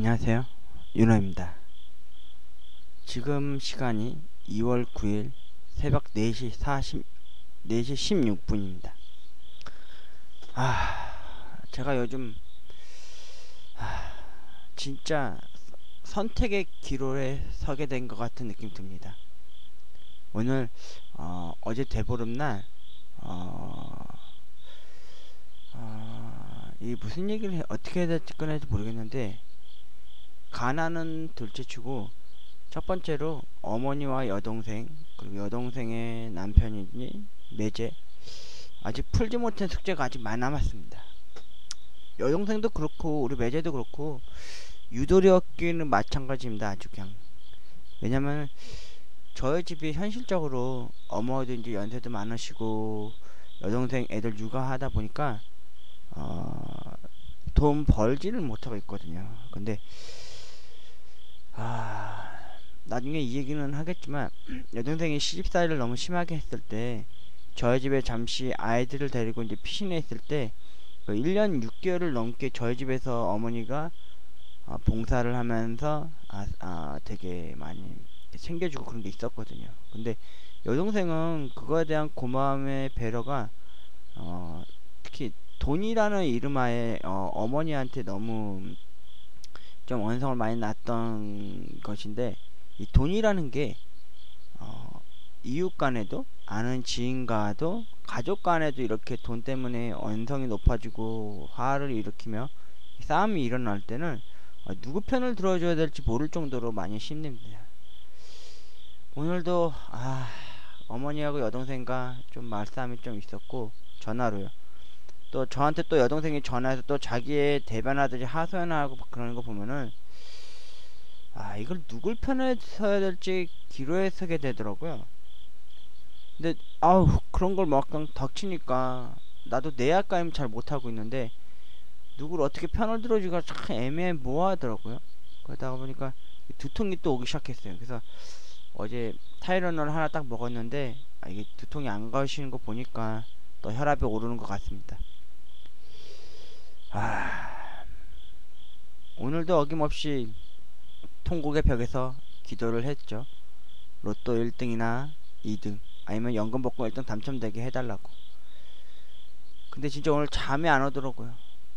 안녕하세요. 윤호입니다. 지금 시간이 2월 9일 새벽 4시 16분입니다. 제가 요즘 진짜 선택의 기로에 서게 된 것 같은 느낌 듭니다. 오늘 어제 대보름날 이 무슨 얘기를 어떻게 해야 될지 꺼내지 모르겠는데, 가나는 둘째치고 첫 번째로 어머니와 여동생, 그리고 여동생의 남편이니 매제, 아직 풀지 못한 숙제가 아직 많이 남았습니다. 여동생도 그렇고 우리 매제도 그렇고 유도리 얻기는 마찬가지입니다. 아주 그냥. 왜냐면 저희 집이 현실적으로 어머니도 이제 연세도 많으시고 여동생 애들 육아하다 보니까 돈 벌지를 못하고 있거든요. 근데 나중에 이 얘기는 하겠지만, 여동생이 시집살이를 너무 심하게 했을 때 저희 집에 잠시 아이들을 데리고 이제 피신해 있을 때 1년 6개월을 넘게 저희 집에서 어머니가 봉사를 하면서 되게 많이 챙겨주고 그런 게 있었거든요. 근데 여동생은 그거에 대한 고마움의 배려가 특히 돈이라는 이름하에 어머니한테 너무 좀 원성을 많이 놨던 것인데, 이 돈이라는 게 이웃 간에도, 아는 지인과도, 가족 간에도 이렇게 돈 때문에 원성이 높아지고 화를 일으키며 싸움이 일어날 때는 누구 편을 들어줘야 될지 모를 정도로 많이 힘듭니다. 오늘도 어머니하고 여동생과 좀 말싸움이 좀 있었고, 전화로요. 또 저한테 또 여동생이 전화해서 또 자기의 대변하듯이 하소연하고 그러는 거 보면은 이걸 누굴 편에 서야 될지 기로에 서게 되더라고요. 근데 그런 걸 막상 닥치니까 나도 내야까임 잘 못하고 있는데 누굴 어떻게 편을 들어주기가 참 애매모호하더라고요. 그러다 보니까 두통이 또 오기 시작했어요. 그래서 어제 타이레놀 하나 딱 먹었는데 이게 두통이 안 가시는 거 보니까 또 혈압이 오르는 것 같습니다. 오늘도 어김없이 통곡의 벽에서 기도를 했죠. 로또 1등이나 2등 아니면 연금 복권 1등 당첨되게 해달라고. 근데 진짜 오늘 잠이 안 오더라고요.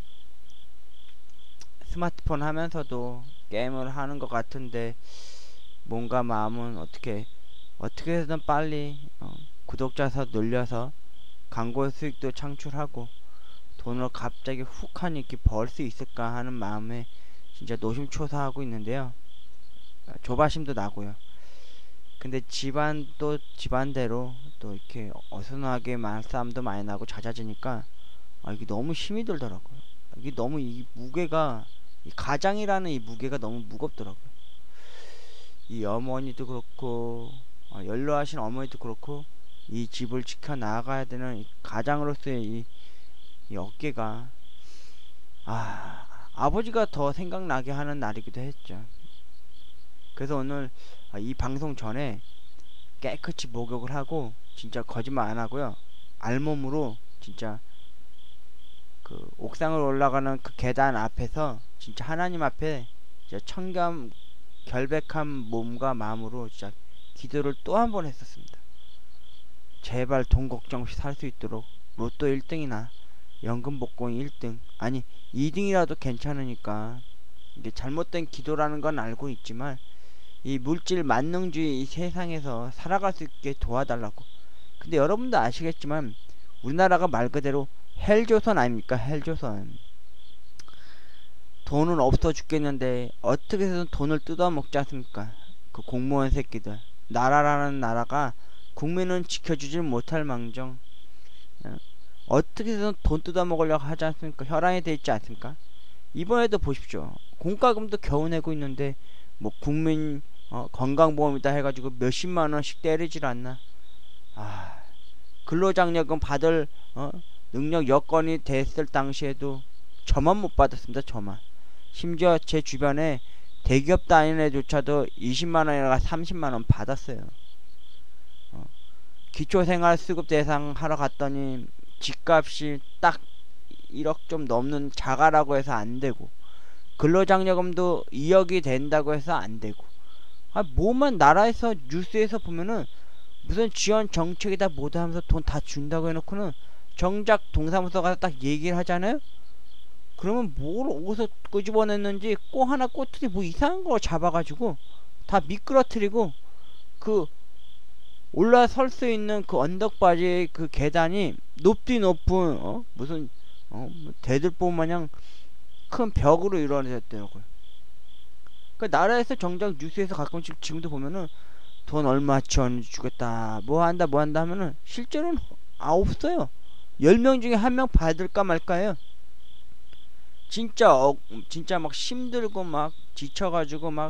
스마트폰 하면서도 게임을 하는 것 같은데 뭔가 마음은 어떻게 해서든 빨리 구독자 수 늘려서 광고 수익도 창출하고 돈을 갑자기 훅 하니 이렇게 벌 수 있을까 하는 마음에 진짜 노심초사하고 있는데요. 조바심도 나고요. 근데 집안도 집안대로 또 이렇게 어수선하게 말싸움도 많이 나고 잦아지니까 이게 너무 힘이 들더라고요. 이게 너무 이 무게가, 이 가장이라는 이 무게가 너무 무겁더라고요. 이 어머니도 그렇고 연로하신 어머니도 그렇고 이 집을 지켜나가야 되는 이 가장으로서의 이 어깨가 아버지가 더 생각나게 하는 날이기도 했죠. 그래서 오늘 이 방송 전에 깨끗이 목욕을 하고, 진짜 거짓말 안 하고요, 알몸으로 진짜 그 옥상을 올라가는 그 계단 앞에서 진짜 하나님 앞에 진짜 결백한 몸과 마음으로 진짜 기도를 또 한 번 했었습니다. 제발 돈 걱정 없이 살 수 있도록 로또 1등이나 연금 복권 1등, 아니 2등이라도 괜찮으니까, 이게 잘못된 기도라는 건 알고 있지만 이 물질 만능주의 이 세상에서 살아갈 수 있게 도와달라고. 근데 여러분도 아시겠지만 우리나라가 말 그대로 헬조선 아닙니까? 헬조선. 돈은 없어 죽겠는데 어떻게 해서든 돈을 뜯어먹지 않습니까? 그 공무원 새끼들. 나라라는 나라가 국민은 지켜주질 못할 망정 어떻게 해서든 돈 뜯어먹으려고 하지 않습니까? 혈안이 돼 있지 않습니까? 이번에도 보십시오. 공과금도 겨우 내고 있는데 뭐 국민 건강보험이다 해가지고 몇십만원씩 때리질 않나. 근로장려금 받을 능력 여건이 됐을 당시에도 저만 못 받았습니다. 저만. 심지어 제 주변에 대기업 다니는 애조차도 20만원이나 30만원 받았어요. 기초생활수급 대상 하러 갔더니 집값이 딱 1억 좀 넘는 자가라고 해서 안되고, 근로장려금도 2억이 된다고 해서 안 되고, 뭐만 나라에서 뉴스에서 보면은 무슨 지원 정책이다 뭐다 하면서 돈 다 준다고 해놓고는 정작 동사무소 가서 딱 얘기를 하잖아요. 그러면 뭘 어디서 끄집어냈는지 꼭 하나 꼬투리 뭐 이상한 거 잡아가지고 다 미끄러뜨리고, 그 올라설 수 있는 그 언덕바지 그 계단이 높디 높은 무슨 뭐 대들보 마냥 큰 벽으로 이루어졌더라고요. 그 나라에서 정작 뉴스에서 가끔씩 지금도 보면은 돈 얼마 지원 주겠다 뭐 한다 하면은 실제로는 없어요. 10명 중에 1명 받을까 말까요. 진짜 막 힘들고 막 지쳐가지고 막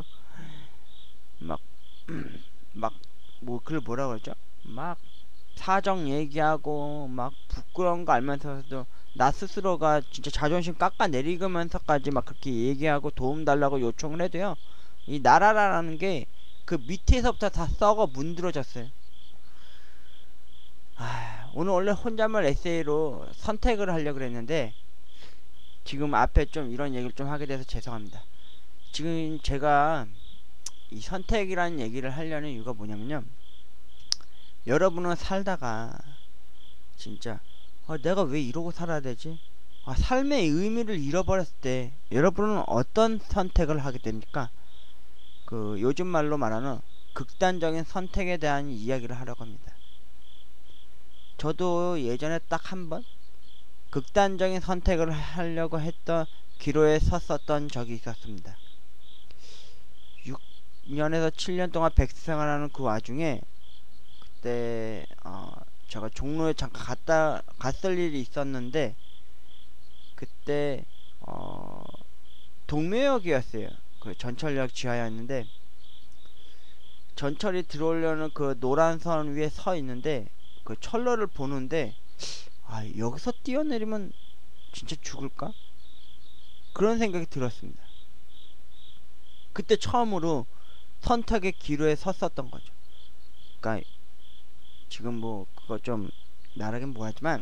뭐 그걸 뭐라 그러죠? 막 사정 얘기하고 막 부끄러운 거 알면서도 나 스스로가 진짜 자존심 깎아내리면서까지 막 그렇게 얘기하고 도움 달라고 요청을 해도요, 이 나라라는 게 그 밑에서부터 다 썩어 문드러졌어요. 오늘 원래 혼잣말 에세이로 선택을 하려고 그랬는데 지금 앞에 좀 이런 얘기를 좀 하게 돼서 죄송합니다. 지금 제가 이 선택이라는 얘기를 하려는 이유가 뭐냐면요, 여러분은 살다가 진짜 내가 왜 이러고 살아야 되지? 삶의 의미를 잃어버렸을 때 여러분은 어떤 선택을 하게 됩니까? 그 요즘 말로 말하는 극단적인 선택에 대한 이야기를 하려고 합니다. 저도 예전에 딱 한 번 극단적인 선택을 하려고 했던 기로에 섰었던 적이 있었습니다. 6년에서 7년 동안 백수 생활하는 그 와중에 그때 제가 종로에 잠깐 갔을 일이 있었는데, 그때 동묘역이었어요. 그 전철역 지하였는데, 전철이 들어오려는 그 노란 선 위에 서 있는데 그 철로를 보는데 여기서 뛰어내리면 진짜 죽을까? 그런 생각이 들었습니다. 그때 처음으로 선택의 기로에 섰었던 거죠. 그러니까 지금 뭐 그거 좀 말하긴 뭐하지만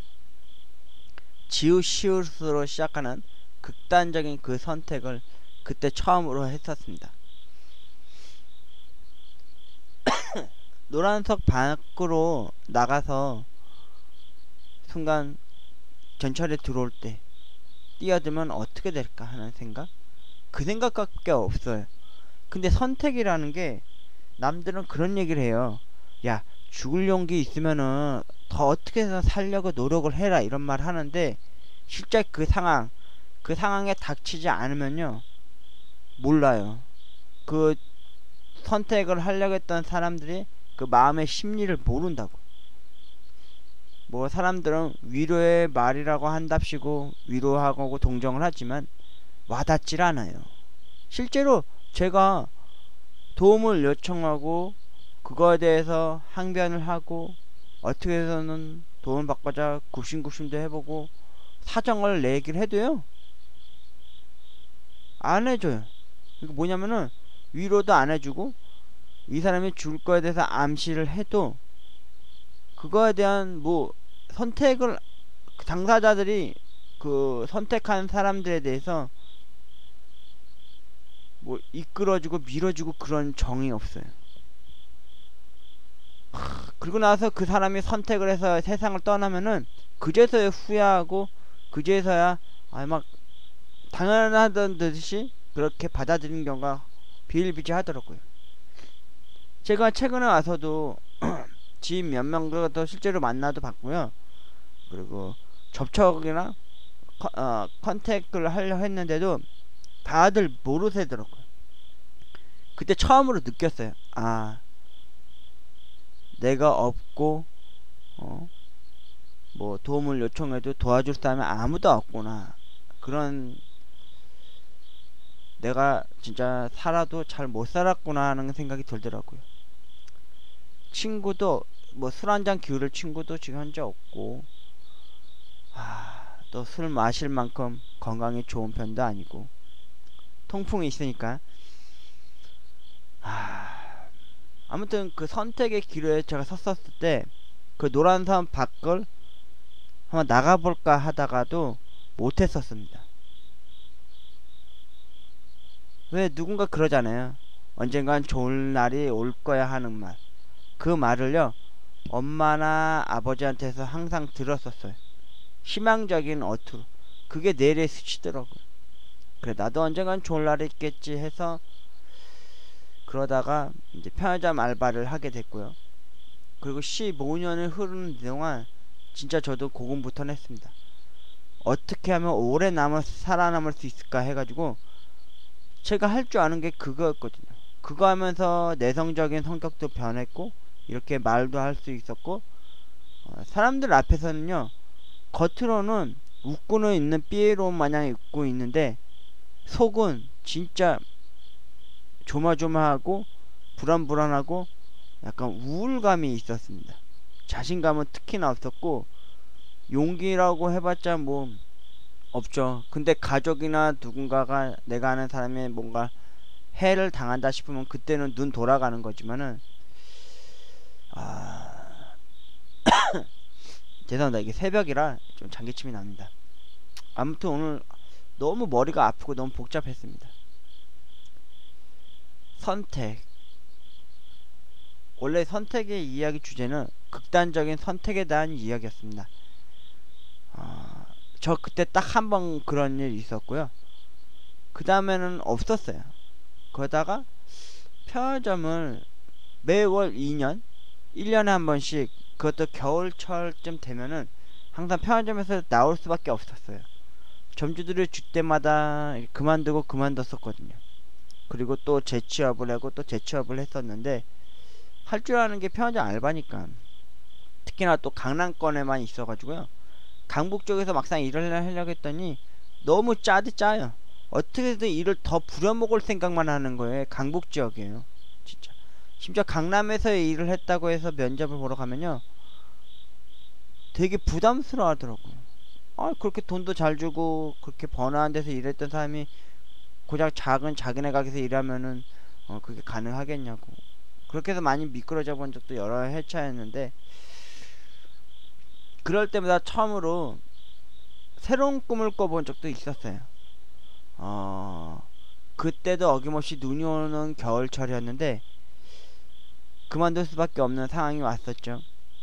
지읒시읒으로 시작하는 극단적인 그 선택을 그때 처음으로 했었습니다. 노란석 밖으로 나가서 순간 전철에 들어올 때 뛰어들면 어떻게 될까 하는 생각? 그 생각밖에 없어요. 근데 선택이라는 게 남들은 그런 얘기를 해요. 야, 죽을 용기 있으면은 더 어떻게 해서 살려고 노력을 해라 이런 말 하는데, 실제 그 상황에 닥치지 않으면요 몰라요. 그 선택을 하려고 했던 사람들이 그 마음의 심리를 모른다고. 뭐 사람들은 위로의 말이라고 한답시고 위로하고 동정을 하지만 와닿질 않아요. 실제로 제가 도움을 요청하고 그거에 대해서 항변을 하고 어떻게 해서는 도움을 받고자 굽신굽신도 해보고 사정을 내기를 해도요 안 해줘요. 이거 뭐냐면은 위로도 안 해주고 이 사람이 죽을 거에 대해서 암시를 해도 그거에 대한 뭐 선택을 당사자들이 그 선택한 사람들에 대해서 뭐 이끌어주고 밀어주고 그런 정이 없어요. 그리고 나서 그 사람이 선택을 해서 세상을 떠나면은 그제서야 후회하고 그제서야 막 당연하던 듯이 그렇게 받아들이는 경우가 비일비재하더라고요. 제가 최근에 와서도 지인 몇 명도 실제로 만나도 봤고요. 그리고 접촉이나 컨택을 하려 했는데도 다들 모르세더라고요. 그때 처음으로 느꼈어요. 내가 없고 뭐 도움을 요청해도 도와줄 사람이 아무도 없구나. 그런 내가 진짜 살아도 잘 못 살았구나 하는 생각이 들더라고요. 친구도 뭐 술 한잔 기울일 친구도 지금 현재 없고, 또 술 마실 만큼 건강에 좋은 편도 아니고 통풍이 있으니까 아무튼 그 선택의 기로에 제가 섰었을 때 그 노란선 밖을 한번 나가볼까 하다가도 못했었습니다. 왜 누군가 그러잖아요. 언젠간 좋은 날이 올 거야 하는 말. 그 말을요, 엄마나 아버지한테서 항상 들었었어요. 희망적인 어투로. 그게 뇌리에 스치더라고요. 그래, 나도 언젠간 좋은 날이 있겠지 해서 그러다가 이제 편의점 알바를 하게 됐고요. 그리고 15년을 흐르는 동안 진짜 저도 고군분투했습니다. 어떻게 하면 오래 살아남을 수 있을까 해가지고 제가 할 줄 아는 게 그거였거든요. 그거 하면서 내성적인 성격도 변했고 이렇게 말도 할 수 있었고, 사람들 앞에서는요, 겉으로는 웃고는 있는 삐에로 마냥 웃고 있는데 속은 진짜 조마조마하고 불안불안하고 약간 우울감이 있었습니다. 자신감은 특히나 없었고, 용기라고 해봤자 뭐 없죠. 근데 가족이나 누군가가, 내가 아는 사람이 뭔가 해를 당한다 싶으면 그때는 눈 돌아가는 거지만은, 죄송합니다. 이게 새벽이라 좀 장기침이 납니다. 아무튼 오늘 너무 머리가 아프고 너무 복잡했습니다. 선택. 원래 선택의 이야기 주제는 극단적인 선택에 대한 이야기였습니다. 저 그때 딱 한 번 그런 일이 있었고요. 그 다음에는 없었어요. 그러다가 편의점을 매월 2년 1년에 한 번씩, 그것도 겨울철쯤 되면은 항상 편의점에서 나올 수밖에 없었어요. 점주들이 줄 때마다 그만두고 그만뒀었거든요. 그리고 또 재취업을 하고 또 재취업을 했었는데, 할 줄 아는 게 편의점 알바니까. 특히나 또 강남권에만 있어가지고요. 강북 쪽에서 막상 일을 하려고 했더니 너무 짜요. 어떻게든 일을 더 부려먹을 생각만 하는 거예요. 강북 지역이에요, 진짜. 심지어 강남에서 일을 했다고 해서 면접을 보러 가면요, 되게 부담스러워 하더라고요. 그렇게 돈도 잘 주고 그렇게 번화한 데서 일했던 사람이 고작 작은 자기네 가게에서 일하면은 그게 가능하겠냐고. 그렇게 해서 많이 미끄러져 본 적도 여러 회차였는데, 그럴 때마다 처음으로 새로운 꿈을 꿔본 적도 있었어요. 그때도 어김없이 눈이 오는 겨울철이었는데 그만둘 수밖에 없는 상황이 왔었죠.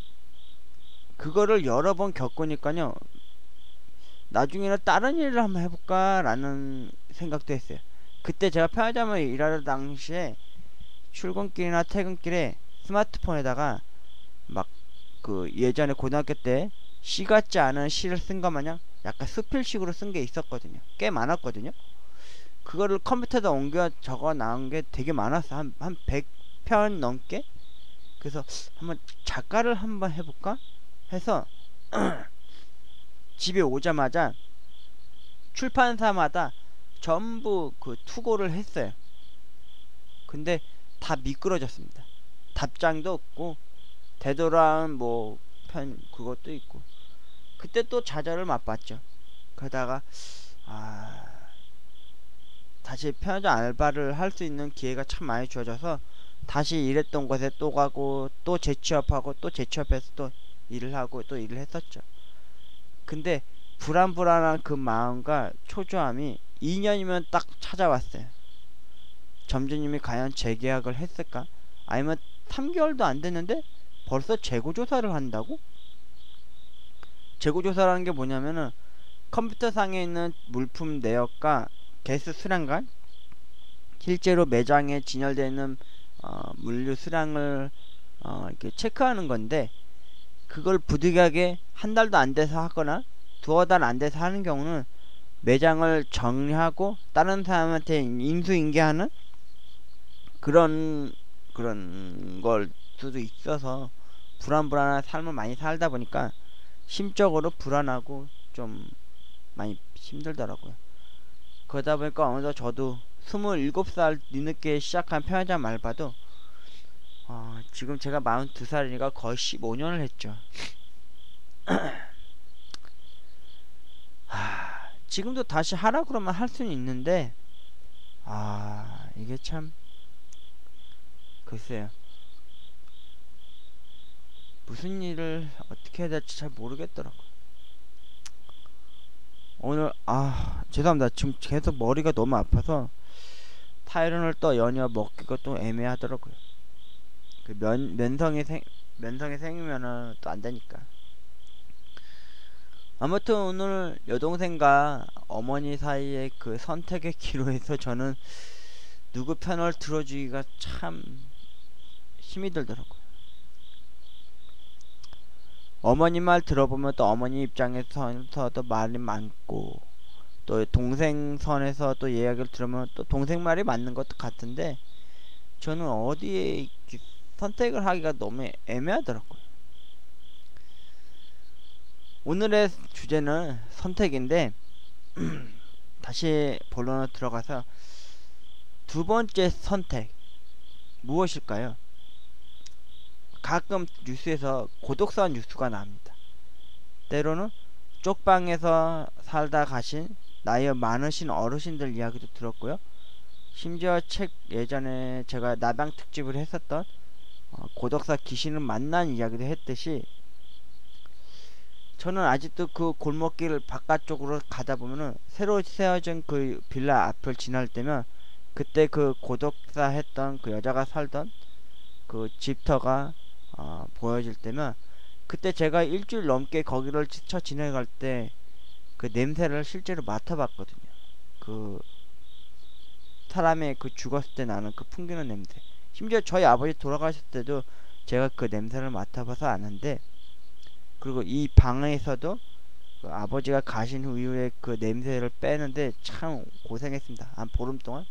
그거를 여러 번 겪으니까요, 나중에는 다른 일을 한번 해볼까 라는 생각도 했어요. 그때 제가 편의점을 일하던 당시에 출근길이나 퇴근길에 스마트폰에다가 막 그 예전에 고등학교 때 시 같지 않은 시를 쓴 것 마냥 약간 수필식으로 쓴 게 있었거든요. 꽤 많았거든요. 그거를 컴퓨터에다 옮겨 적어 나온 게 되게 많았어. 한 100편 넘게. 그래서 한번 작가를 한번 해볼까 해서 집에 오자마자 출판사마다 전부 그 투고를 했어요. 근데 다 미끄러졌습니다. 답장도 없고 되돌아온 뭐 편 그것도 있고. 그때 또 좌절을 맛봤죠. 그러다가 다시 편의점 알바를 할 수 있는 기회가 참 많이 주어져서 다시 일했던 곳에 또 가고 또 재취업하고 또 재취업해서 또 일을 하고 또 일을 했었죠. 근데 불안불안한 그 마음과 초조함이 2년이면 딱 찾아왔어요. 점주님이 과연 재계약을 했을까? 아니면 3개월도 안 됐는데 벌써 재고조사를 한다고? 재고조사라는 게 뭐냐면은 컴퓨터상에 있는 물품 내역과 개수 수량과 실제로 매장에 진열되어 있는 물류 수량을 이렇게 체크하는 건데, 그걸 부득이하게 한 달도 안 돼서 하거나 두어 달 안 돼서 하는 경우는 매장을 정리하고 다른 사람한테 인수인계하는 그런 걸 수도 있어서 불안불안한 삶을 많이 살다 보니까 심적으로 불안하고 좀 많이 힘들더라고요. 그러다 보니까 어느덧 저도 27살 뒤늦게 시작한 편의점 알바도 지금 제가 42살이니까 거의 15년을 했죠. 지금도 다시 하라 그러면 할 수는 있는데 이게 참 글쎄요, 무슨 일을 어떻게 해야 될지 잘 모르겠더라고요. 오늘 죄송합니다. 지금 계속 머리가 너무 아파서 타이런을 또 연이어 먹기가 또 애매하더라고요. 그 면성이 생기면은 또 안 되니까. 아무튼 오늘 여동생과 어머니 사이의 그 선택의 기로에서 저는 누구 편을 들어주기가 참 힘이 들더라고요. 어머니 말 들어보면 또 어머니 입장에서도 말이 많고, 또 동생 선에서 또 이야기를 들으면 또 동생 말이 맞는 것도 같은데, 저는 어디에 선택을 하기가 너무 애매하더라고요. 오늘의 주제는 선택인데 다시 본론으로 들어가서 두 번째 선택 무엇일까요? 가끔 뉴스에서 고독사 뉴스가 나옵니다. 때로는 쪽방에서 살다 가신 나이 많으신 어르신들 이야기도 들었고요. 심지어 책 예전에 제가 나방 특집을 했었던 고독사 귀신을 만난 이야기도 했듯이, 저는 아직도 그 골목길 바깥쪽으로 가다 보면은 새로 세워진 그 빌라 앞을 지날 때면 그때 그 고독사 했던 그 여자가 살던 그 집터가 보여질 때면, 그때 제가 일주일 넘게 거기를 스쳐 지나갈 때 그 냄새를 실제로 맡아봤거든요. 그 사람의 그 죽었을 때 나는 그 풍기는 냄새. 심지어 저희 아버지 돌아가셨을 때도 제가 그 냄새를 맡아봐서 아는데, 그리고 이 방에서도 그 아버지가 가신 후에 그 냄새를 빼는데 참 고생했습니다. 한 보름 동안.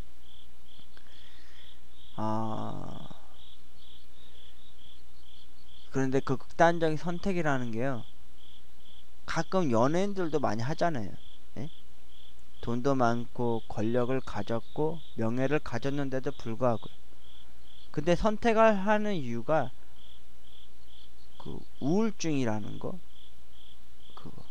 그런데 그 극단적인 선택이라는 게요, 가끔 연예인들도 많이 하잖아요. 예? 돈도 많고 권력을 가졌고 명예를 가졌는데도 불구하고, 근데 선택을 하는 이유가 그 우울증이라는 거. 그거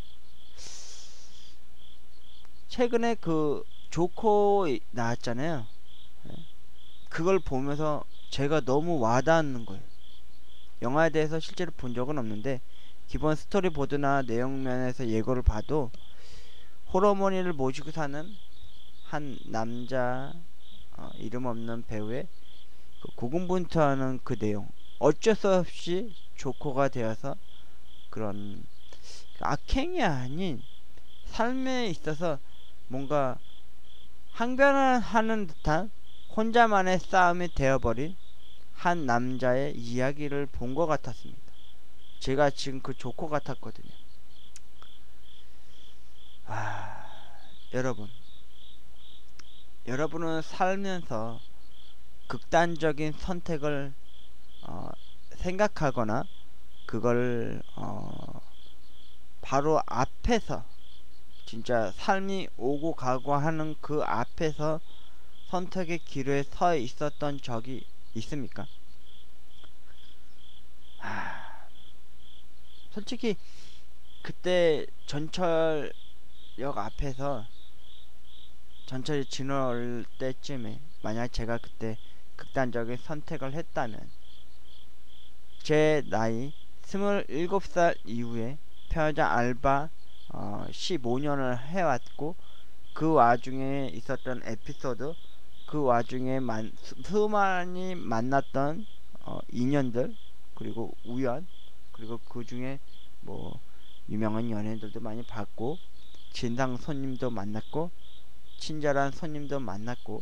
최근에 그 조커 나왔잖아요. 예? 그걸 보면서 제가 너무 와닿는 거예요. 영화에 대해서 실제로 본 적은 없는데 기본 스토리보드나 내용면에서 예고를 봐도 호러머니를 모시고 사는 한 남자, 이름 없는 배우의 그 고군분투하는 그 내용, 어쩔 수 없이 조커가 되어서 그런 악행이 아닌 삶에 있어서 뭔가 항변하는 듯한 혼자만의 싸움이 되어버린 한 남자의 이야기를 본 것 같았습니다. 제가 지금 그 조커 같았거든요. 여러분은 살면서 극단적인 선택을 생각하거나 그걸 바로 앞에서, 진짜 삶이 오고 가고 하는 그 앞에서 선택의 기로에 서 있었던 적이 있습니까? 솔직히 그때 전철역 앞에서 전철이 지나올 때쯤에 만약 제가 그때 극단적인 선택을 했다면, 제 나이 27살 이후에 편의점 알바 15년을 해왔고, 그 와중에 있었던 에피소드, 그 와중에 수많이 만났던 인연들, 그리고 우연, 그리고 그 중에 뭐 유명한 연예인들도 많이 봤고, 진상 손님도 만났고, 친절한 손님도 만났고,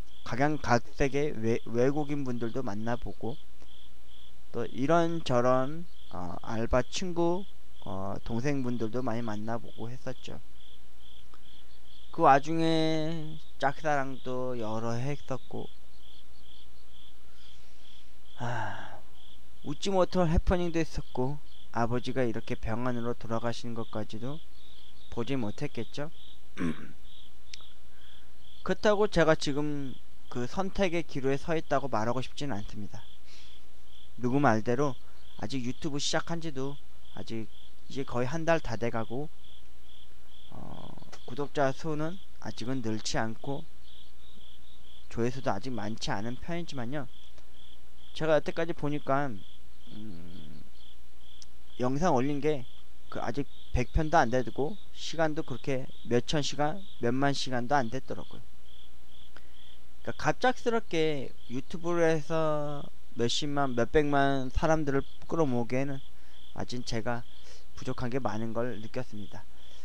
각양각색의 외국인 분들도 만나보고, 또 이런저런 알바 친구, 동생분들도 많이 만나보고 했었죠. 그 와중에 짝사랑도 여러 했었고, 웃지 못할 해프닝도 있었고, 아버지가 이렇게 병원으로 돌아가시는 것까지도 보지 못했겠죠. 그렇다고 제가 지금 그 선택의 기로에 서 있다고 말하고 싶지는 않습니다. 누구 말대로 아직 유튜브 시작한지도 아직 이제 거의 한 달 다 돼가고, 구독자 수는 아직은 늘지 않고 조회수도 아직 많지 않은 편이지만요, 제가 여태까지 보니까 영상 올린 게 그 아직 100편도 안 되고, 시간도 그렇게 몇천 시간, 몇만 시간도 안 됐더라고요. 그러니까 갑작스럽게 유튜브를 해서 몇십만 몇백만 사람들을 끌어모으기에는 아직 제가 부족한 게 많은 걸 느꼈습니다.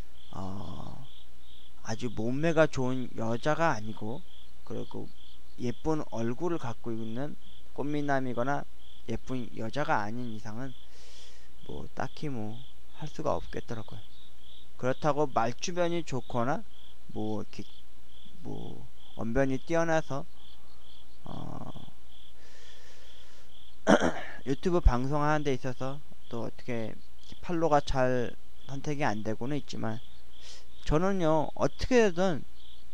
아주 몸매가 좋은 여자가 아니고, 그리고 예쁜 얼굴을 갖고 있는 꽃미남이거나 예쁜 여자가 아닌 이상은 뭐 딱히 뭐 할 수가 없겠더라고요. 그렇다고 말주변이 좋거나 뭐 이렇게 뭐 언변이 뛰어나서 유튜브 방송하는 데 있어서 또 어떻게 팔로가 잘 선택이 안 되고는 있지만, 저는요 어떻게든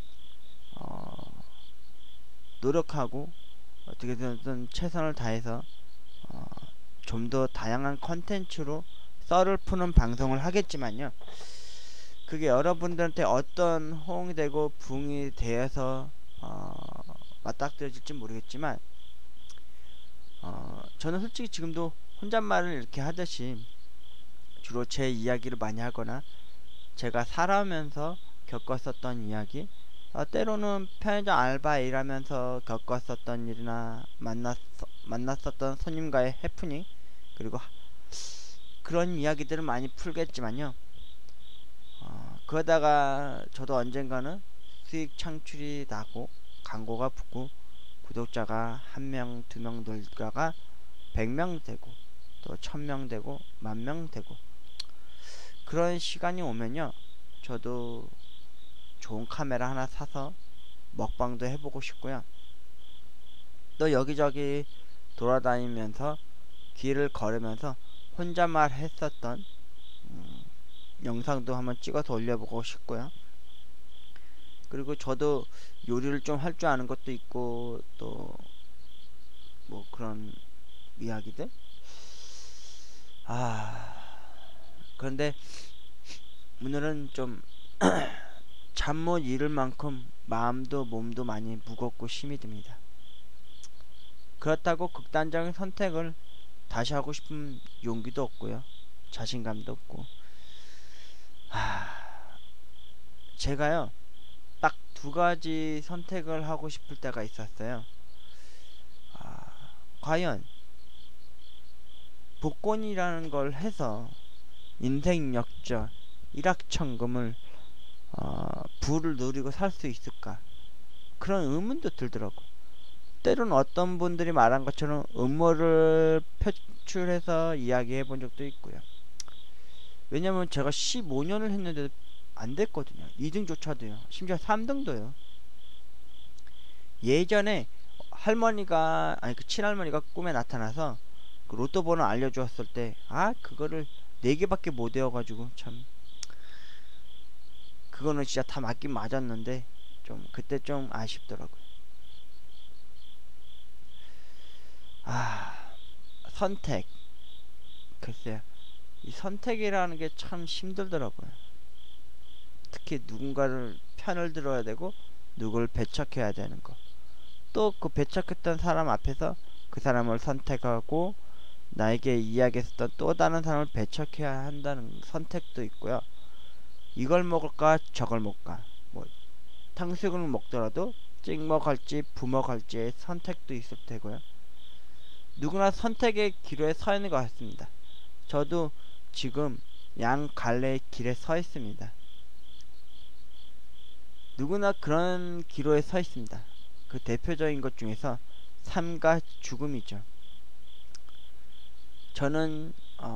노력하고 어떻게든 최선을 다해서 좀 더 다양한 컨텐츠로 썰을 푸는 방송을 하겠지만요, 그게 여러분들한테 어떤 호응이 되고 부응이 되어서 맞닥뜨려질지 모르겠지만, 저는 솔직히 지금도 혼잣말을 이렇게 하듯이 주로 제 이야기를 많이 하거나 제가 살아오면서 겪었었던 이야기, 때로는 편의점 알바 일하면서 겪었었던 일이나 만났었던 손님과의 해프닝, 그리고 그런 이야기들을 많이 풀겠지만요, 그러다가 저도 언젠가는 수익 창출이 나고 광고가 붙고 구독자가 1명, 2명 늘다가 100명 되고 또 1000명 되고 10,000명 되고, 그런 시간이 오면요 저도 좋은 카메라 하나 사서 먹방도 해보고 싶고요, 또 여기저기 돌아다니면서 길을 걸으면서 혼자말 했었던 영상도 한번 찍어서 올려보고 싶고요. 그리고 저도 요리를 좀 할 줄 아는 것도 있고 또 뭐 그런 이야기들. 그런데 오늘은 좀 잠 못 이룰 만큼 마음도 몸도 많이 무겁고 힘이 듭니다. 그렇다고 극단적인 선택을 다시 하고 싶은 용기도 없고요, 자신감도 없고. 제가요 딱 두 가지 선택을 하고 싶을 때가 있었어요. 과연 복권이라는 걸 해서 인생 역전 일확천금을 부를 누리고 살 수 있을까, 그런 의문도 들더라고. 때로는 어떤 분들이 말한 것처럼 음모를 표출해서 이야기해 본 적도 있고요. 왜냐면 제가 15년을 했는데 안 됐거든요. 2등조차도요. 심지어 3등도요. 예전에 할머니가, 아니 그 친할머니가 꿈에 나타나서 그 로또 번호 알려주었을 때, 그거를 4개밖에 못 외워가지고 참, 그거는 진짜 다 맞긴 맞았는데 좀 그때 좀 아쉽더라고요. 선택. 글쎄요, 이 선택이라는 게 참 힘들더라고요. 특히 누군가를 편을 들어야 되고 누굴 배척해야 되는 거, 또 그 배척했던 사람 앞에서 그 사람을 선택하고 나에게 이야기했었던 또 다른 사람을 배척해야 한다는 선택도 있고요. 이걸 먹을까 저걸 먹을까, 뭐 탕수육을 먹더라도 찍먹할지 부먹할지의 선택도 있을 테고요. 누구나 선택의 기로에 서 있는 것 같습니다. 저도 지금 양 갈래의 길에 서 있습니다. 누구나 그런 기로에 서 있습니다. 그 대표적인 것 중에서 삶과 죽음이죠. 저는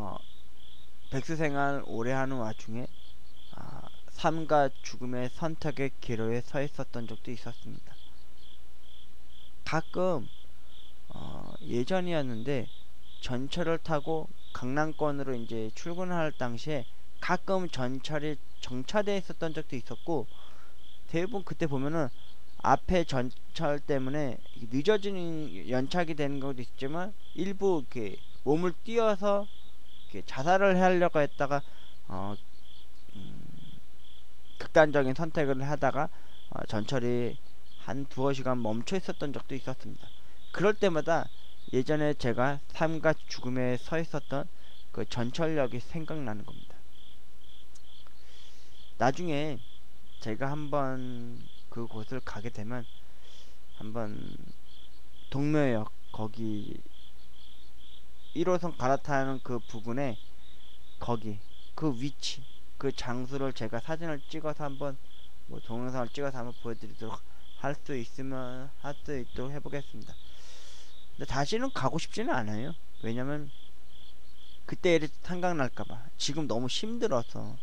백수생활 오래 하는 와중에 삶과 죽음의 선택의 기로에 서 있었던 적도 있었습니다. 가끔 예전이었는데 전철을 타고 강남권으로 이제 출근할 당시에 가끔 전철이 정차되어 있었던 적도 있었고, 대부분 그때 보면은 앞에 전철 때문에 늦어지는 연착이 되는 것도 있지만 일부 이렇게 몸을 띄어서 이렇게 자살을 하려고 했다가 극단적인 선택을 하다가 전철이 한 두어 시간 멈춰 있었던 적도 있었습니다. 그럴 때마다 예전에 제가 삶과 죽음에 서 있었던 그 전철역이 생각나는 겁니다. 나중에 제가 한번 그곳을 가게 되면 한번 동묘역 거기 1호선 갈아타는 그 부근에 거기 그 위치 그 장소를 제가 사진을 찍어서 한번 뭐 동영상을 찍어서 한번 보여드리도록 할 수 있으면 할 수 있도록 해보겠습니다. 근데 다시는 가고 싶지는 않아요. 왜냐면 그때 일이 생각날까봐. 지금 너무 힘들어서.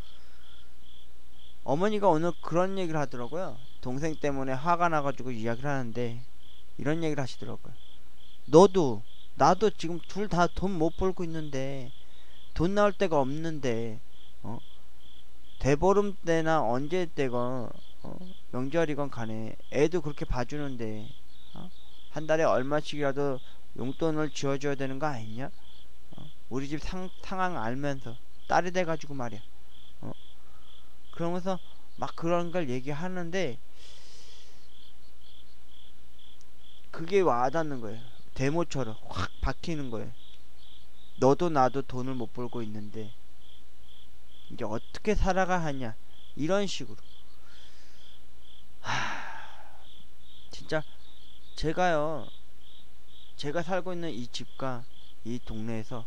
어머니가 오늘 그런 얘기를 하더라고요. 동생 때문에 화가 나가지고 이야기를 하는데 이런 얘기를 하시더라고요. 너도 나도 지금 둘 다 돈 못 벌고 있는데 돈 나올 데가 없는데 대보름 때나 언제 때건 명절이건 간에 애도 그렇게 봐주는데 한 달에 얼마씩이라도 용돈을 쥐어줘야 되는 거 아니냐? 우리 집 상황 알면서 딸이 돼가지고 말이야. 그러면서 막 그런 걸 얘기하는데 그게 와닿는 거예요. 데모처럼 확 박히는 거예요. 너도 나도 돈을 못 벌고 있는데 이제 어떻게 살아가 하냐 이런 식으로. 진짜 제가요, 제가 살고 있는 이 집과 이 동네에서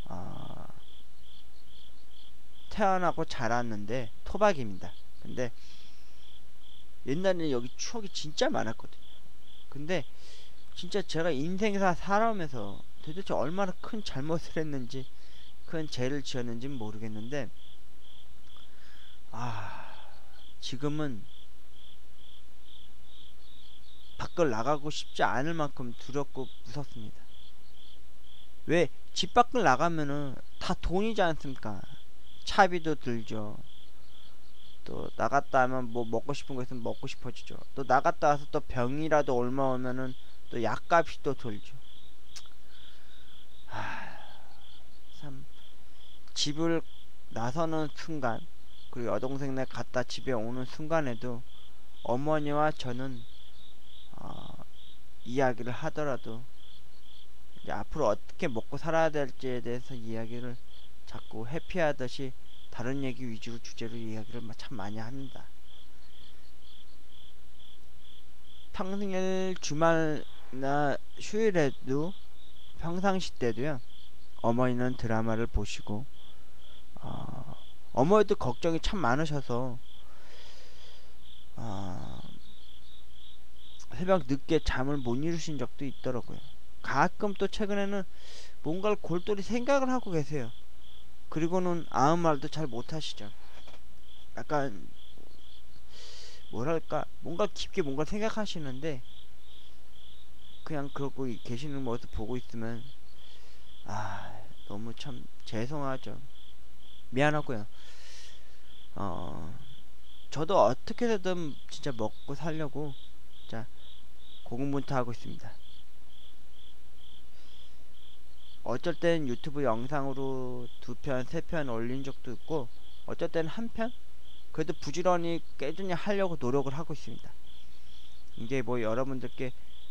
태어나고 자랐는데 토박입니다. 근데 옛날에는 여기 추억이 진짜 많았거든요. 근데 진짜 제가 인생사 살아오면서 도대체 얼마나 큰 잘못을 했는지 큰 죄를 지었는지 모르겠는데 지금은 밖을 나가고 싶지 않을 만큼 두렵고 무섭습니다. 왜? 집 밖을 나가면은 다 돈이지 않습니까? 차비도 들죠. 또 나갔다 하면 뭐 먹고 싶은 거 있으면 먹고 싶어지죠. 또 나갔다 와서 또 병이라도 얼마 오면은 또 약값이 또 들죠. 참 집을 나서는 순간 그리고 여동생네 갔다 집에 오는 순간에도 어머니와 저는 이야기를 하더라도 이제 앞으로 어떻게 먹고 살아야 될지에 대해서 이야기를 자꾸 회피하듯이 다른 얘기 위주로 주제로 이야기를 참 많이 합니다. 평일 주말이나 휴일에도 평상시 때도요 어머니는 드라마를 보시고 어머니도 걱정이 참 많으셔서 새벽 늦게 잠을 못 이루신 적도 있더라고요. 가끔 또 최근에는 뭔가를 골똘히 생각을 하고 계세요. 그리고는 아무 말도 잘 못하시죠. 약간 뭐랄까 뭔가 깊게 뭔가 생각하시는데 그냥 그러고 계시는 모습 보고 있으면 너무 참 죄송하죠. 미안하고요. 저도 어떻게든 진짜 먹고 살려고 진짜 고군분투하고 있습니다. 어쩔 땐 유튜브 영상으로 2편, 3편 올린 적도 있고 어쩔 땐 1편? 그래도 부지런히 꾸준히 하려고 노력을 하고 있습니다. 이게 뭐 여러분들께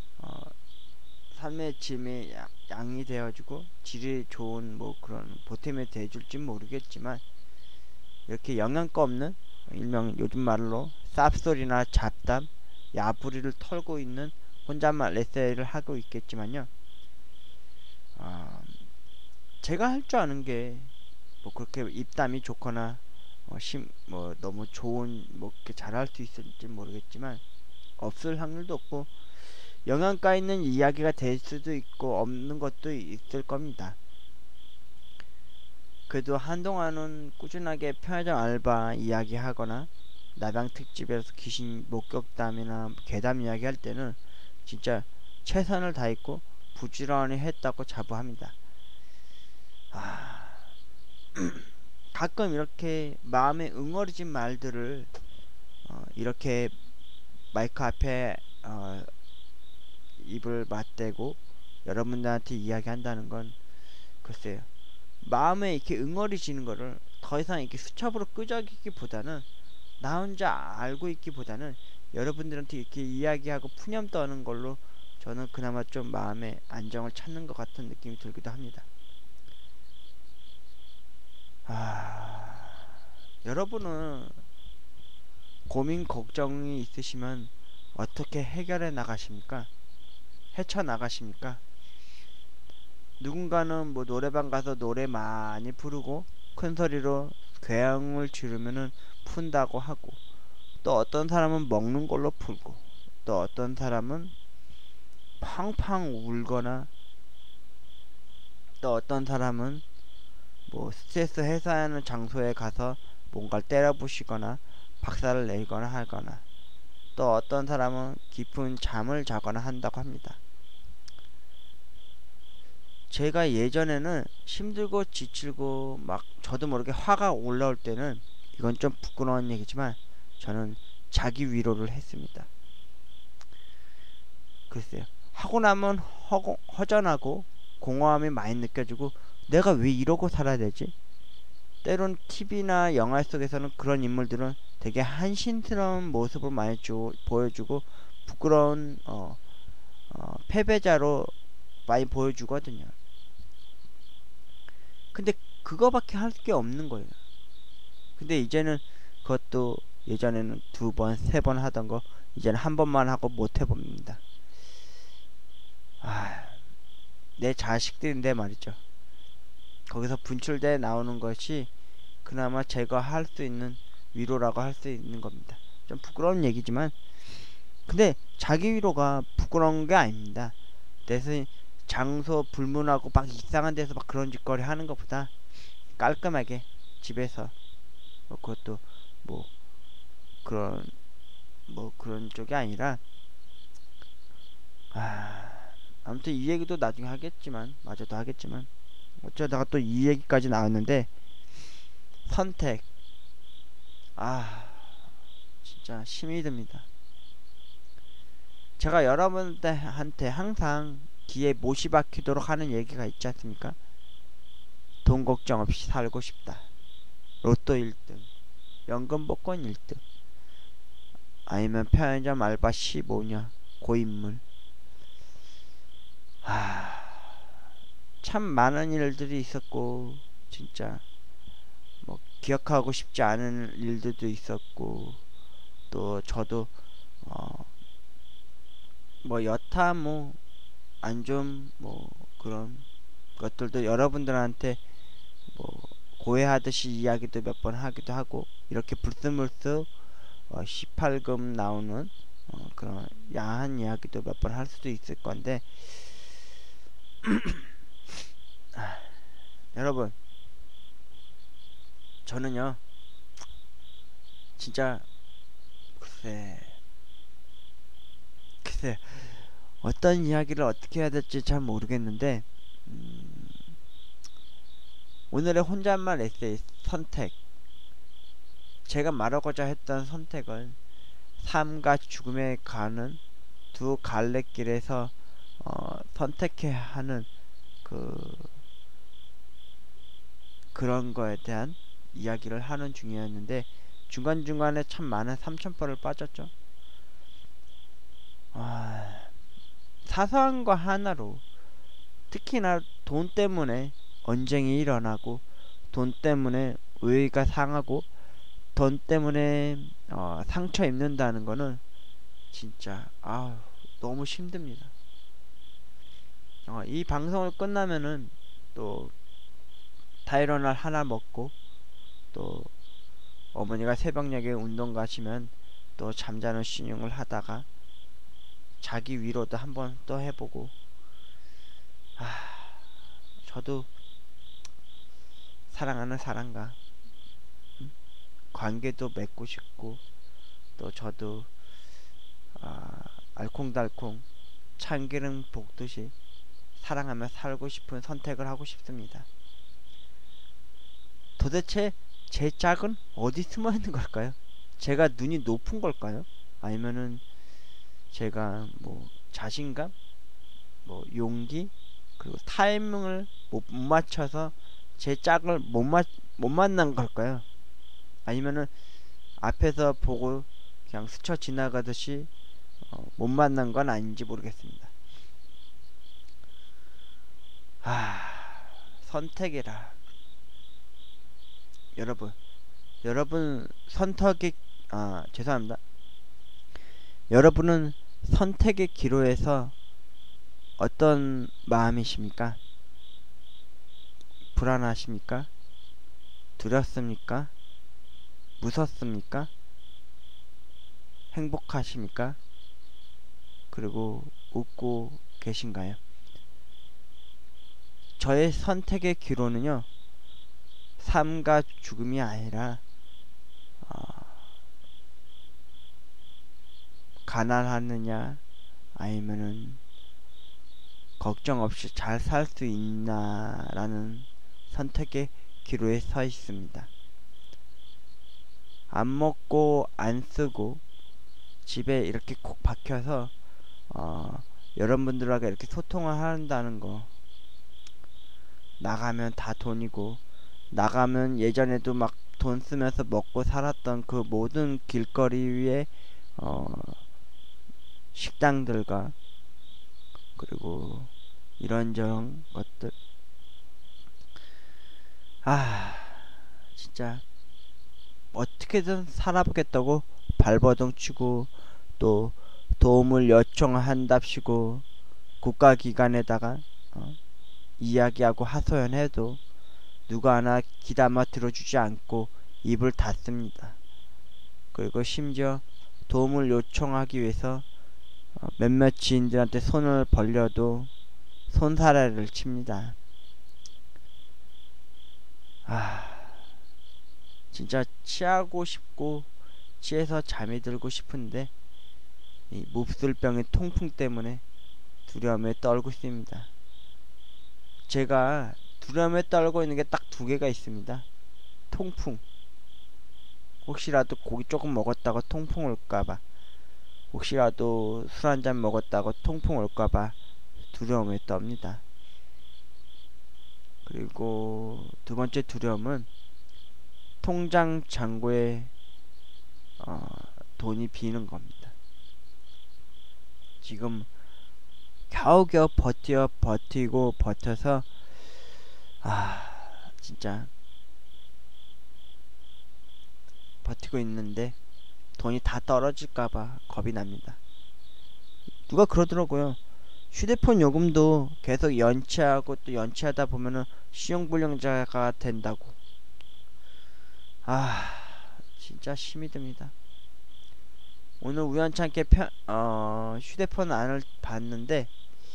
삶의 짐이 양이 되어지고 질이 좋은 뭐 그런 보탬이 돼줄진 모르겠지만 이렇게 영양가 없는 일명 요즘 말로 쌉소리나 잡담, 야부리를 털고 있는 혼잣말 에세이를 하고 있겠지만요. 제가 할 줄 아는 게 뭐 그렇게 입담이 좋거나 뭐 너무 좋은 뭐 이렇게 잘할 수 있을지 모르겠지만 없을 확률도 없고 영양가 있는 이야기가 될 수도 있고 없는 것도 있을 겁니다. 그래도 한동안은 꾸준하게 편의점 알바 이야기하거나 나방 특집에서 귀신 목격담이나 괴담 이야기 할 때는 진짜 최선을 다했고 부지런히 했다고 자부합니다. 가끔 이렇게 마음에 응어리진 말들을 이렇게 마이크 앞에 입을 맞대고 여러분들한테 이야기한다는 건 글쎄요, 마음에 이렇게 응어리지는 거를 더 이상 이렇게 수첩으로 끄적이기보다는 나 혼자 알고 있기보다는 여러분들한테 이렇게 이야기하고 푸념 떠는 걸로 저는 그나마 좀 마음의 안정을 찾는 것 같은 느낌이 들기도 합니다. 여러분은 고민 걱정이 있으시면 어떻게 해결해 나가십니까? 헤쳐 나가십니까? 누군가는 뭐 노래방 가서 노래 많이 부르고 큰 소리로 괴형을 지르면은 푼다고 하고, 또 어떤 사람은 먹는 걸로 풀고, 또 어떤 사람은 팡팡 울거나, 또 어떤 사람은 뭐 스트레스 해소하는 장소에 가서 뭔가를 때려부시거나 박살을 내거나 하거나, 또 어떤 사람은 깊은 잠을 자거나 한다고 합니다. 제가 예전에는 힘들고 지치고 막 저도 모르게 화가 올라올 때는, 이건 좀 부끄러운 얘기지만 저는 자기 위로를 했습니다. 글쎄요, 하고 나면 허전하고 공허함이 많이 느껴지고, 내가 왜 이러고 살아야 되지? 때론 TV나 영화 속에서는 그런 인물들은 되게 한심스러운 모습을 많이 보여주고 부끄러운 패배자로 많이 보여주거든요. 근데 그거밖에 할 게 없는 거예요. 근데 이제는 그것도, 예전에는 2번, 3번 하던 거 이제는 한 번만 하고 못 해봅니다. 내 자식들인데 말이죠. 거기서 분출돼 나오는 것이 그나마 제거할 수 있는 위로라고 할 수 있는 겁니다. 좀 부끄러운 얘기지만, 근데 자기 위로가 부끄러운 게 아닙니다. 대신 장소 불문하고 막 이상한 데서 막 그런 짓거리 하는 것보다 깔끔하게 집에서, 그것도 뭐 그런 그런 쪽이 아니라, 아무튼 이 얘기도 나중에 하겠지만, 마저도 하겠지만, 어쩌다가 또 이 얘기까지 나왔는데, 선택, 진짜 힘이 듭니다. 제가 여러분들한테 항상 귀에 못이 박히도록 하는 얘기가 있지 않습니까? 돈 걱정 없이 살고 싶다. 로또 1등, 연금 복권 1등, 아니면 편의점 알바 15년, 고인물. 참 많은 일들이 있었고, 진짜 뭐 기억하고 싶지 않은 일들도 있었고, 또 저도 뭐 여타 뭐 안 좀 뭐 그런 것들도 여러분들한테 뭐 고해하듯이 이야기도 몇 번 하기도 하고, 이렇게 불쑥불쑥 18금 나오는 그런 야한 이야기도 몇 번 할 수도 있을 건데, 여러분, 저는요 진짜 글쎄 어떤 이야기를 어떻게 해야 될지 잘 모르겠는데, 오늘의 혼잣말 에세이 선택, 제가 말하고자 했던 선택은 삶과 죽음에 가는 두 갈래길에서 선택해야 하는 그런 거에 대한 이야기를 하는 중이었는데, 중간중간에 참 많은 삼천포를 빠졌죠. 사소한 거 하나로, 특히나 돈 때문에 언쟁이 일어나고, 돈 때문에 의의가 상하고, 돈 때문에 상처 입는다는 거는 진짜 너무 힘듭니다. 이 방송을 끝나면은 또 타이로날 하나 먹고, 또 어머니가 새벽녘에 운동 가시면 또 잠자는 신용을 하다가 자기 위로도 한번 또 해보고, 저도 사랑하는 사람과 관계도 맺고 싶고, 또 저도 알콩달콩 참기름 볶듯이 사랑하며 살고 싶은 선택을 하고 싶습니다. 도대체 제 짝은 어디 숨어 있는 걸까요? 제가 눈이 높은 걸까요? 아니면은 제가 뭐 자신감, 뭐 용기, 그리고 타이밍을 못 맞춰서 제 짝을 못 만난 걸까요? 아니면은 앞에서 보고 그냥 스쳐 지나가듯이 못 만난 건 아닌지 모르겠습니다. 선택이라. 여러분 선택이, 죄송합니다. 여러분은 선택의 기로에서 어떤 마음이십니까? 불안하십니까? 두렵습니까? 무섭습니까? 행복하십니까? 그리고 웃고 계신가요? 저의 선택의 기로는요, 삶과 죽음이 아니라 가난하느냐 아니면은 걱정 없이 잘 살 수 있나라는 선택의 기로에 서 있습니다. 안 먹고 안 쓰고 집에 이렇게 콕 박혀서 여러분들하고 이렇게 소통을 한다는 거, 나가면 다 돈이고, 나가면 예전에도 막 돈 쓰면서 먹고 살았던 그 모든 길거리 위에 식당들과 그리고 이런저런 것들, 진짜 어떻게든 살아보겠다고 발버둥 치고 또 도움을 요청한답시고 국가기관에다가 이야기하고 하소연해도 누가 하나 귀담아 들어주지 않고 입을 닫습니다. 그리고 심지어 도움을 요청하기 위해서 몇몇 지인들한테 손을 벌려도 손사래를 칩니다. 진짜 취하고 싶고 취해서 잠이 들고 싶은데 이 몹쓸병의 통풍 때문에 두려움에 떨고 있습니다. 제가 두려움에 떨고 있는 게 딱 두 개가 있습니다. 통풍, 혹시라도 고기 조금 먹었다고 통풍 올까봐, 혹시라도 술 한잔 먹었다고 통풍 올까봐 두려움에 떱니다. 그리고 두 번째 두려움은 통장 잔고에 돈이 비는 겁니다. 지금 겨우겨우 버티고 버텨서 진짜 버티고 있는데 돈이 다 떨어질까봐 겁이 납니다. 누가 그러더라고요. 휴대폰 요금도 계속 연체하고 또 연체하다 보면은 신용불량자가 된다고. 진짜 힘이 듭니다. 오늘 우연찮게 휴대폰 안을 봤는데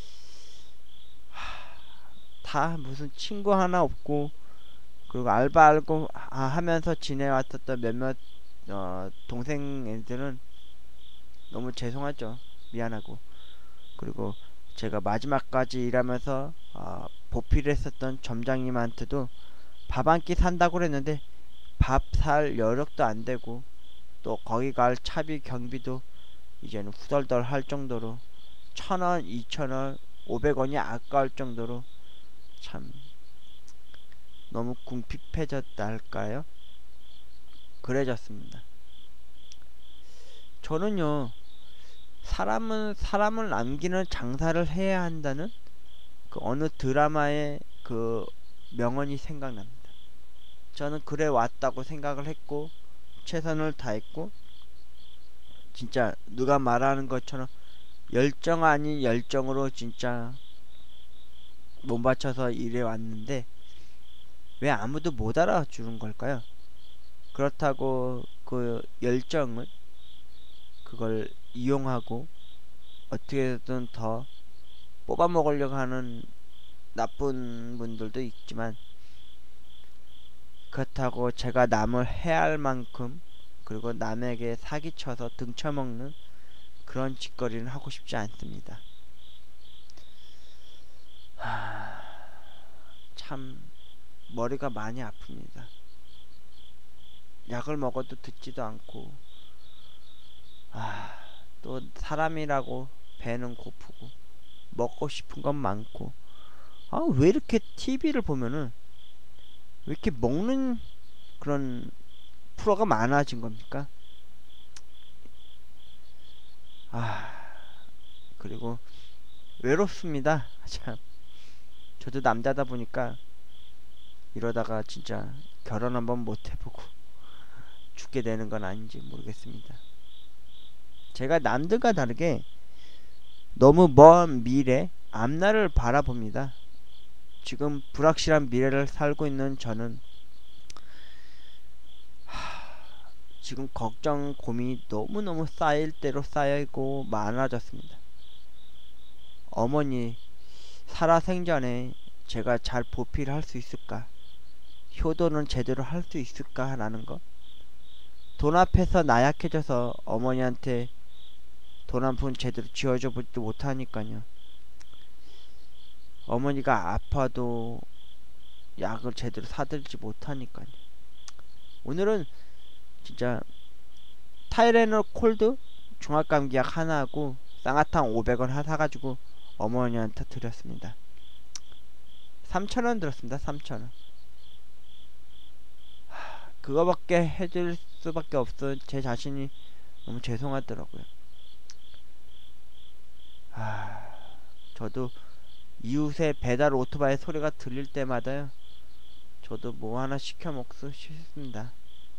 다 무슨 친구 하나 없고, 그리고 알바 하면서 지내왔었던 몇몇 동생 애들은 너무 죄송하죠. 미안하고. 그리고 제가 마지막까지 일하면서 보필을 했었던 점장님한테도 밥 한 끼 산다고 그랬는데 밥 살 여력도 안 되고, 또 거기 갈 차비 경비도 이제는 후덜덜 할 정도로 1,000원, 2,000원, 500원이 아까울 정도로 참 너무 궁핍해졌다 할까요? 그래졌습니다. 저는요, 사람은 사람을 남기는 장사를 해야 한다는 그 어느 드라마의 그 명언이 생각납니다. 저는 그래 왔다고 생각을 했고 최선을 다했고, 진짜 누가 말하는 것처럼 열정 아닌 열정으로 진짜 몸바쳐서 일해 왔는데 왜 아무도 못 알아주는 걸까요? 그렇다고 그 열정을 그걸 이용하고 어떻게든 더 뽑아먹으려고 하는 나쁜 분들도 있지만, 그렇다고 제가 남을 해할 만큼 그리고 남에게 사기쳐서 등쳐먹는 그런 짓거리는 하고 싶지 않습니다. 참 머리가 많이 아픕니다. 약을 먹어도 듣지도 않고, 또 사람이라고 배는 고프고 먹고 싶은 건 많고, 왜 이렇게 TV를 보면은 왜 이렇게 먹는 그런 프로가 많아진 겁니까? 그리고 외롭습니다. 참, 저도 남자다 보니까 이러다가 진짜 결혼 한번 못 해보고 죽게 되는 건 아닌지 모르겠습니다. 제가 남들과 다르게 너무 먼 미래, 앞날을 바라봅니다. 지금 불확실한 미래를 살고 있는 저는 지금 걱정, 고민이 너무너무 쌓일 대로 쌓여있고 많아졌습니다. 어머니 살아생전에 제가 잘 보필을 할 수 있을까? 효도는 제대로 할 수 있을까? 라는 거. 돈 앞에서 나약해져서 어머니한테 돈 한 푼 제대로 쥐어줘 보지도 못하니까요. 어머니가 아파도 약을 제대로 사들지 못하니까요. 오늘은 진짜 타이레놀 콜드 중압감기 약 하나하고 쌍화탕 500원 사가지고 어머니한테 드렸습니다. 3,000원 들었습니다. 3,000원. 그거밖에 해줄 수밖에 없어. 제 자신이 너무 죄송하더라고요. 저도 이웃의 배달 오토바이 소리가 들릴 때마다요, 저도 뭐 하나 시켜 먹고 싶습니다.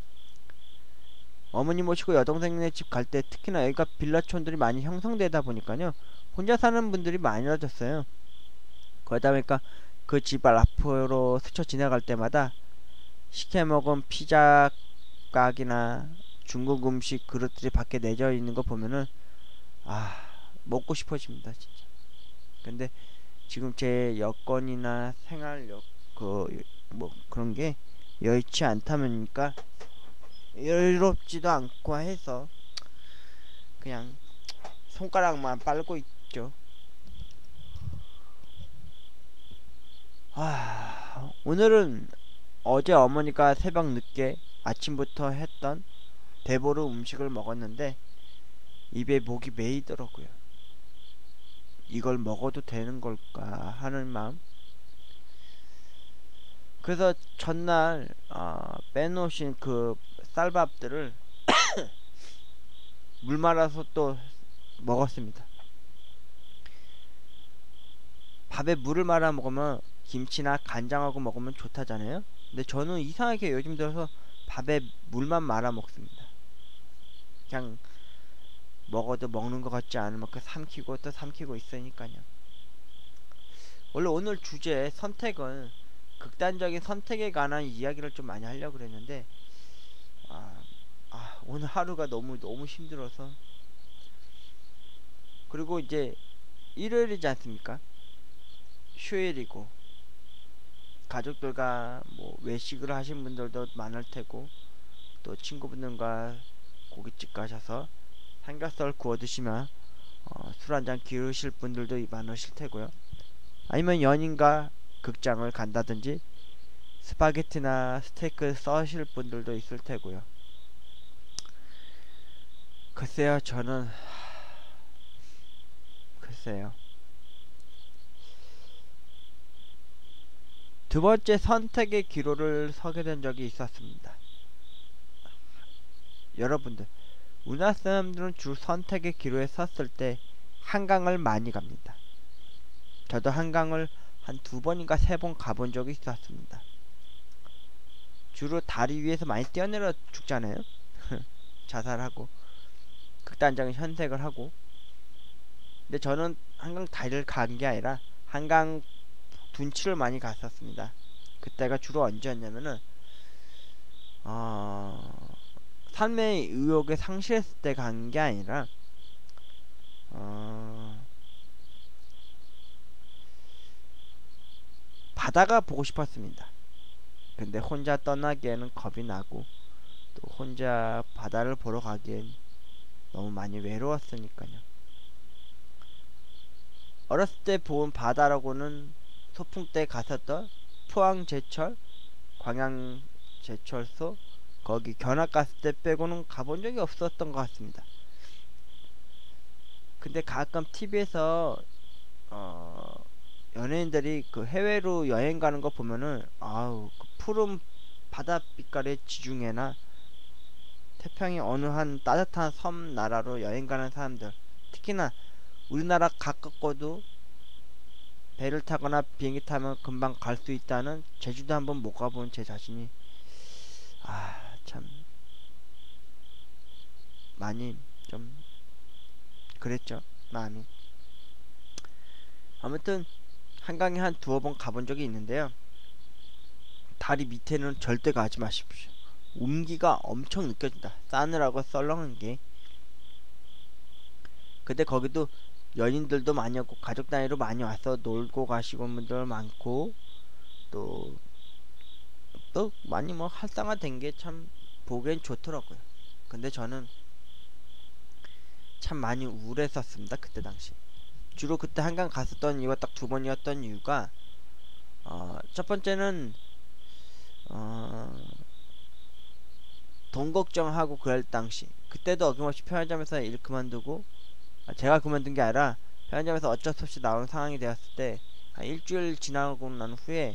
어머니 모시고 여동생네 집 갈 때 특히나 여기가 빌라촌들이 많이 형성되다 보니까요, 혼자 사는 분들이 많아졌어요. 그러다 보니까 그 집 앞으로 스쳐 지나갈 때마다 시켜 먹은 피자 가게나 중국 음식 그릇들이 밖에 내져 있는 거 보면은 먹고 싶어집니다, 진짜. 근데 지금 제 여건이나 생활 뭐 그런 게 여의치 않다 보니까 여유롭지도 않고 해서 그냥 손가락만 빨고 있죠. 오늘은 어제 어머니가 새벽 늦게 아침부터 했던 대보루 음식을 먹었는데 입에 목이 메이더라고요. 이걸 먹어도 되는 걸까 하는 마음. 그래서 전날 빼놓으신 그 쌀밥들을 물 말아서 또 먹었습니다. 밥에 물을 말아 먹으면 김치나 간장하고 먹으면 좋다잖아요. 근데 저는 이상하게 요즘 들어서 밥에 물만 말아 먹습니다. 그냥 먹어도 먹는 것 같지 않을 만큼 삼키고 또 삼키고 있으니까요. 원래 오늘 주제 선택은 극단적인 선택에 관한 이야기를 좀 많이 하려고 그랬는데 오늘 하루가 너무 힘들어서. 그리고 이제 일요일이지 않습니까? 휴일이고 가족들과 뭐 외식을 하신 분들도 많을 테고, 또 친구분들과 고깃집 가셔서 삼겹살 구워 드시면 술 한잔 기르실 분들도 많으실 테고요. 아니면 연인과 극장을 간다든지 스파게티나 스테이크 써실 분들도 있을 테고요. 글쎄요, 저는 글쎄요. 두 번째 선택의 기로를 서게 된 적이 있었습니다. 여러분들, 우리나라 사람들은 주로 선택의 기로에 섰을 때 한강을 많이 갑니다. 저도 한강을 한 2번인가 3번 가본 적이 있었습니다. 주로 다리 위에서 많이 뛰어내려 죽잖아요. 자살하고 극단적인 현색을 하고. 근데 저는 한강 다리를 간 게 아니라 한강 둔치를 많이 갔었습니다. 그때가 주로 언제였냐면은 삶의 의욕에 상실했을 때 간 게 아니라 바다가 보고 싶었습니다. 근데 혼자 떠나기에는 겁이 나고, 또 혼자 바다를 보러 가기엔 너무 많이 외로웠으니까요. 어렸을 때 본 바다라고는 소풍 때 갔었던 포항제철, 광양제철소, 거기 견학 갔을 때 빼고는 가본 적이 없었던 것 같습니다. 근데 가끔 TV에서 연예인들이 그 해외로 여행 가는 거 보면은 그 푸른 바다 빛깔의 지중해나 태평양 어느 한 따뜻한 섬 나라로 여행 가는 사람들, 특히나 우리나라 가깝고도 배를 타거나 비행기 타면 금방 갈 수 있다는 제주도 한번 못 가본 제 자신이 참 많이 좀 그랬죠, 마음이. 아무튼 한강에 한 두어 번 가본 적이 있는데요. 다리 밑에는 절대 가지 마십시오. 온기가 엄청 느껴진다. 싸늘하고 썰렁한 게. 근데 거기도 연인들도 많이 왔고 가족 단위로 많이 와서 놀고 가시고 온 분들 많고, 또 많이 뭐 활성화된 게 참 보기엔 좋더라고요. 근데 저는 참 많이 우울했었습니다, 그때 당시. 주로 그때 한강 갔었던 이유가 딱 두 번이었던 이유가, 첫 번째는 돈 걱정하고 그럴 당시, 그때도 어김없이 편의점에서 일 그만두고, 제가 그만둔 게 아니라 편의점에서 어쩔 수 없이 나오는 상황이 되었을 때, 한 일주일 지나고 난 후에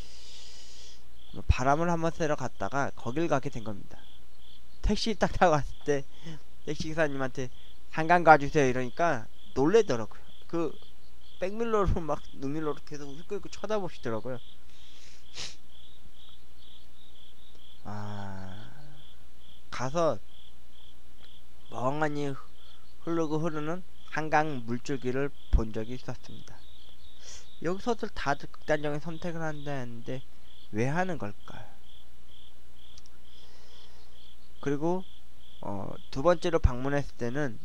바람을 한번 쐬러 갔다가 거길 가게 된 겁니다. 택시 딱 타고 갔을 때 택시 기사님한테 한강 가주세요 이러니까 놀래더라고요. 그 백밀러로 막 눈밀러로 계속 끄고 쳐다보시더라고요. 가서 멍하니 흐르고 흐르는 한강 물줄기를 본 적이 있었습니다. 여기서들 다들 극단적인 선택을 한다는데 왜 하는 걸까? 그리고 두 번째로 방문했을 때는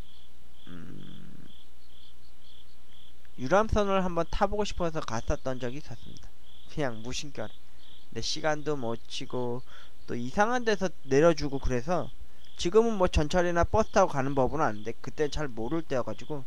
유람선을 한번 타보고 싶어서 갔었던 적이 있었습니다. 그냥 무심결에. 근데 시간도 못 치고 또 이상한 데서 내려주고 그래서, 지금은 뭐 전철이나 버스 타고 가는 법은 아는데 그때 잘 모를 때여가지고,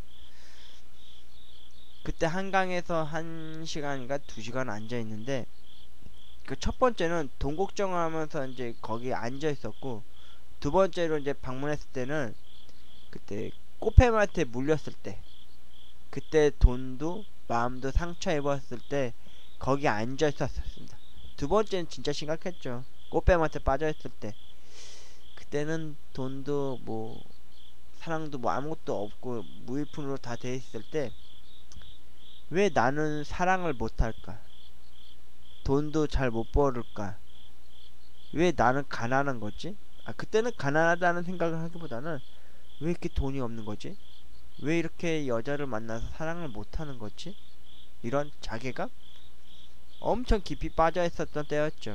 그때 한강에서 1시간인가 2시간 앉아있는데, 그 첫 번째는 돈 걱정하면서 이제 거기 앉아있었고, 두 번째로 이제 방문했을 때는 그때 코페마트에 물렸을 때, 그때 돈도 마음도 상처 입었을 때 거기 앉아 있었습니다. 두 번째는 진짜 심각했죠. 꽃뱀한테 빠져 있을 때, 그때는 돈도 뭐 사랑도 뭐 아무것도 없고 무일푼으로 다 돼 있을 때, 왜 나는 사랑을 못할까? 돈도 잘 못 벌을까? 왜 나는 가난한 거지? 그때는 가난하다는 생각을 하기보다는 왜 이렇게 돈이 없는 거지? 왜 이렇게 여자를 만나서 사랑을 못하는 거지? 이런 자괴감? 엄청 깊이 빠져 있었던 때였죠.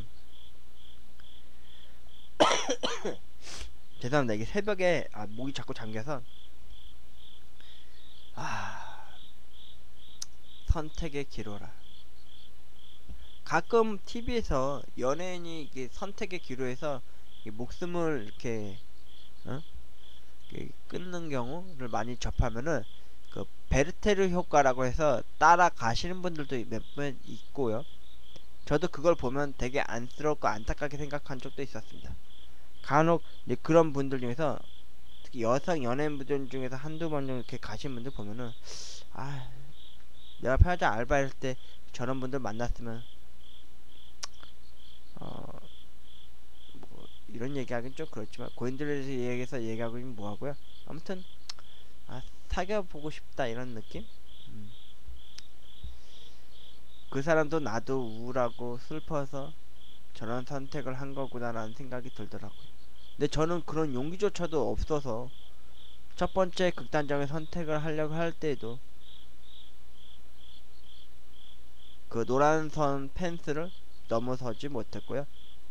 죄송합니다. 이게 새벽에 목이 자꾸 잠겨서. 선택의 기로라. 가끔 TV에서 연예인이 이게 선택의 기로에서 목숨을 이렇게 끊는 경우를 많이 접하면은, 그 베르테르 효과라고 해서 따라가시는 분들도 몇 분 있고요. 저도 그걸 보면 되게 안쓰럽고 안타깝게 생각한 적도 있었습니다. 간혹 그런 분들 중에서, 특히 여성 연예인분들 중에서 한두 번 정도 이렇게 가신 분들 보면은, 내가 편의점 알바할 때 저런 분들 만났으면, 뭐 이런 얘기하긴 좀 그렇지만 고인들에 대해서 얘기하고 있는 뭐하고요. 아무튼 사귀어보고 싶다 이런 느낌? 그 사람도 나도 우울하고 슬퍼서 저런 선택을 한 거구나 라는 생각이 들더라고요. 근데 저는 그런 용기조차도 없어서 첫 번째 극단적인 선택을 하려고 할 때에도 그 노란선 펜스를 넘어서지 못했고요.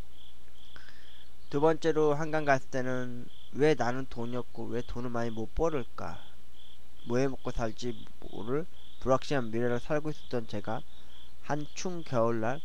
두 번째로 한강 갔을 때는 왜 나는 돈이 없고 왜 돈을 많이 못 벌을까, 뭐해 먹고 살지 모를 불확실한 미래를 살고 있었던 제가 한충 겨울날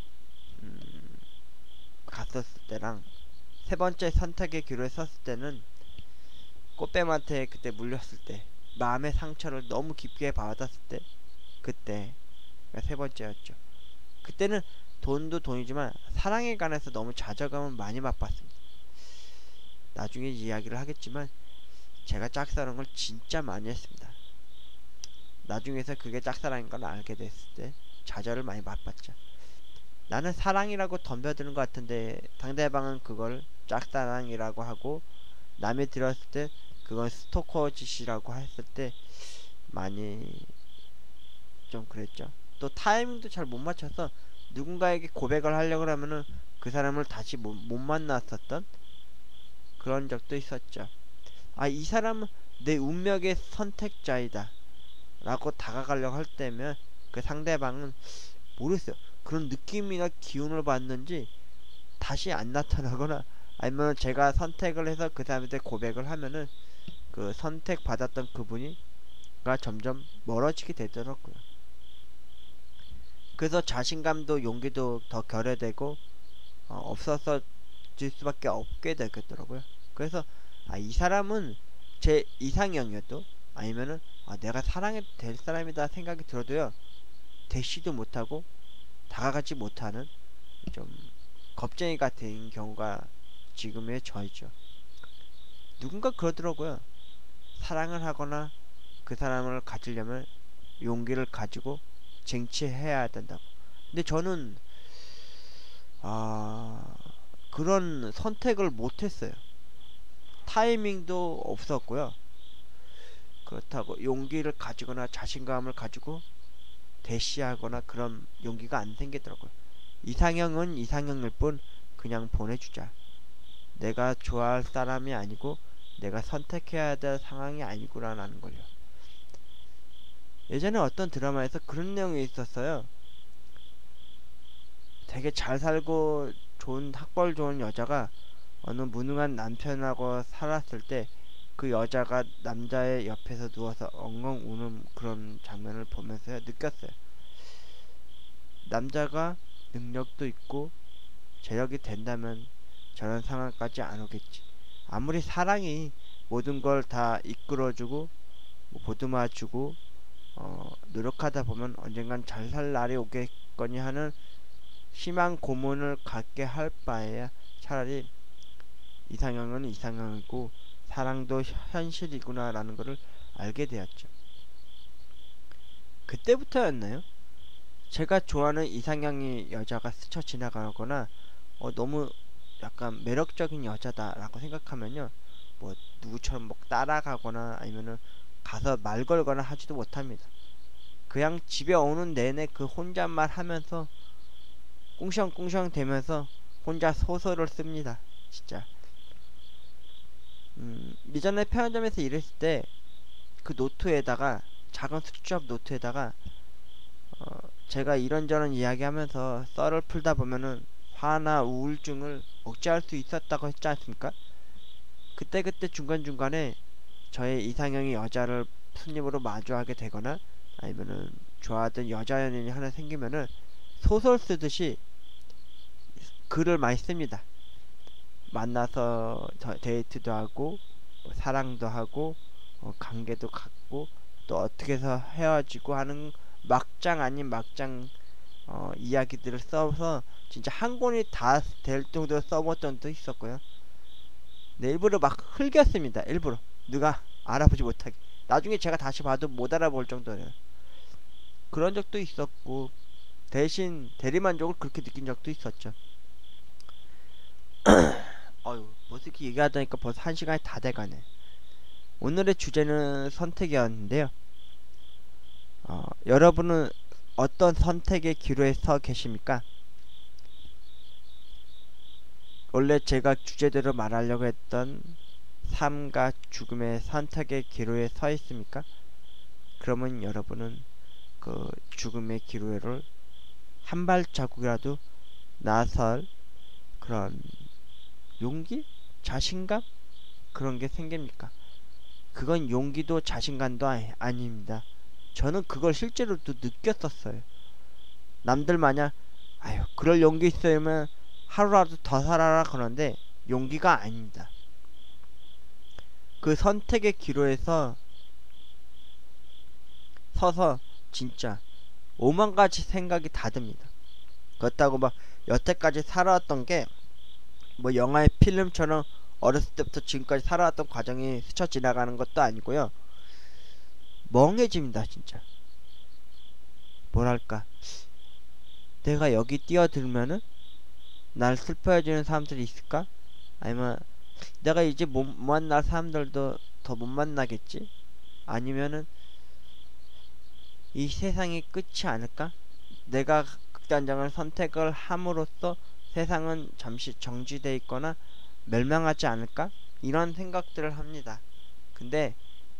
갔었을 때랑, 세 번째 선택의 기로에 섰을 때는 꽃뱀한테 그때 물렸을 때 마음의 상처를 너무 깊게 받았을 때, 그때 세 번째였죠. 그때는 돈도 돈이지만 사랑에 관해서 너무 좌절감을 많이 맛봤습니다. 나중에 이야기를 하겠지만 제가 짝사랑을 진짜 많이 했습니다. 나중에서 그게 짝사랑인 걸 알게 됐을 때 좌절을 많이 맛봤죠. 나는 사랑이라고 덤벼드는 것 같은데 상대방은 그걸 짝사랑이라고 하고, 남이 들었을 때 그건 스토커 짓이라고 했을 때 많이 좀 그랬죠. 또 타이밍도 잘 못 맞춰서 누군가에게 고백을 하려고 하면은 그 사람을 다시 못 만났었던 그런 적도 있었죠. 이 사람은 내 운명의 선택자이다 라고 다가가려고 할 때면 그 상대방은 모르겠어요. 그런 느낌이나 기운을 받는지 다시 안 나타나거나, 아니면 제가 선택을 해서 그 사람한테 고백을 하면은 그 선택 받았던 그분이가 점점 멀어지게 되더라고요. 그래서 자신감도 용기도 더 결여되고 없어질 수밖에 없게 되겠더라고요. 그래서 이 사람은 제 이상형이어도, 아니면은 내가 사랑해도 될 사람이다 생각이 들어도요, 대시도 못하고 다가가지 못하는 좀 겁쟁이 같은 경우가 지금의 저이죠. 누군가 그러더라고요. 사랑을 하거나 그 사람을 가지려면 용기를 가지고 쟁취해야 된다고. 근데 저는 그런 선택을 못했어요. 타이밍도 없었고요. 그렇다고 용기를 가지거나 자신감을 가지고 대시하거나 그런 용기가 안 생기더라고요. 이상형은 이상형일 뿐 그냥 보내주자. 내가 좋아할 사람이 아니고 내가 선택해야 될 상황이 아니구나라는 걸요. 예전에 어떤 드라마에서 그런 내용이 있었어요. 되게 잘 살고 좋은 학벌 좋은 여자가 어느 무능한 남편하고 살았을 때 그 여자가 남자의 옆에서 누워서 엉엉 우는 그런 장면을 보면서 느꼈어요. 남자가 능력도 있고 재력이 된다면 저런 상황까지 안 오겠지. 아무리 사랑이 모든 걸 다 이끌어주고 보듬어주고 노력하다 보면 언젠간 잘 살 날이 오겠거니 하는 희망 고문을 갖게 할 바에야 차라리 이상형은 이상형이고 사랑도 현실이구나 라는 것을 알게 되었죠. 그때부터였나요? 제가 좋아하는 이상형의 여자가 스쳐 지나가거나 너무 약간 매력적인 여자다 라고 생각하면요, 뭐 누구처럼 뭐 따라가거나 아니면은 가서 말 걸거나 하지도 못합니다. 그냥 집에 오는 내내 그 혼잣말 하면서 꿍시렁꿍시렁 대면서 혼자 소설을 씁니다. 진짜. 예전에 편의점에서 일했을 때 그 노트에다가, 작은 수첩 노트에다가 제가 이런저런 이야기하면서 썰을 풀다 보면은 화나 우울증을 억제할 수 있었다고 했지 않습니까? 그때 중간중간에 저의 이상형의 여자를 손님으로 마주하게 되거나 아니면은 좋아하던 여자 연인이 하나 생기면은 소설 쓰듯이 글을 많이 씁니다. 만나서 데이트도 하고 사랑도 하고 관계도 갖고 또 어떻게 해서 헤어지고 하는 막장 아닌 막장 이야기들을 써서 진짜 한 권이 다 될 정도로 써봤던 적도 있었고요. 네, 일부러 막 흘겼습니다. 일부러 누가 알아보지 못하게. 나중에 제가 다시 봐도 못 알아볼 정도예요. 그런 적도 있었고 대신 대리만족을 그렇게 느낀 적도 있었죠. 벌써 이렇게 얘기하다 보니까 벌써 1시간이 다 돼가네. 오늘의 주제는 선택이었는데요. 여러분은 어떤 선택의 기로에 서 계십니까? 원래 제가 주제대로 말하려고 했던 삶과 죽음의 선택의 기로에 서 있습니까? 그러면 여러분은 그 죽음의 기로를 한 발자국이라도 나설 그런 용기? 자신감? 그런 게 생깁니까? 그건 용기도 자신감도 아닙니다. 저는 그걸 실제로도 느꼈었어요. 남들 마냥 그럴 용기 있으면 하루라도 더 살아라 그러는데 용기가 아닙니다. 그 선택의 기로에서 서서 진짜 오만 가지 생각이 다 듭니다. 그렇다고 막 여태까지 살아왔던 게 뭐 영화의 필름처럼 어렸을 때부터 지금까지 살아왔던 과정이 스쳐 지나가는 것도 아니고요. 멍해집니다. 진짜. 뭐랄까, 내가 여기 뛰어들면은 날 슬퍼해주는 사람들이 있을까? 아니면 내가 이제 못 만날 사람들도 더 못 만나겠지? 아니면은 이 세상이 끝이 아닐까? 내가 극단적인 선택을 함으로써 세상은 잠시 정지돼 있거나 멸망하지 않을까? 이런 생각들을 합니다. 근데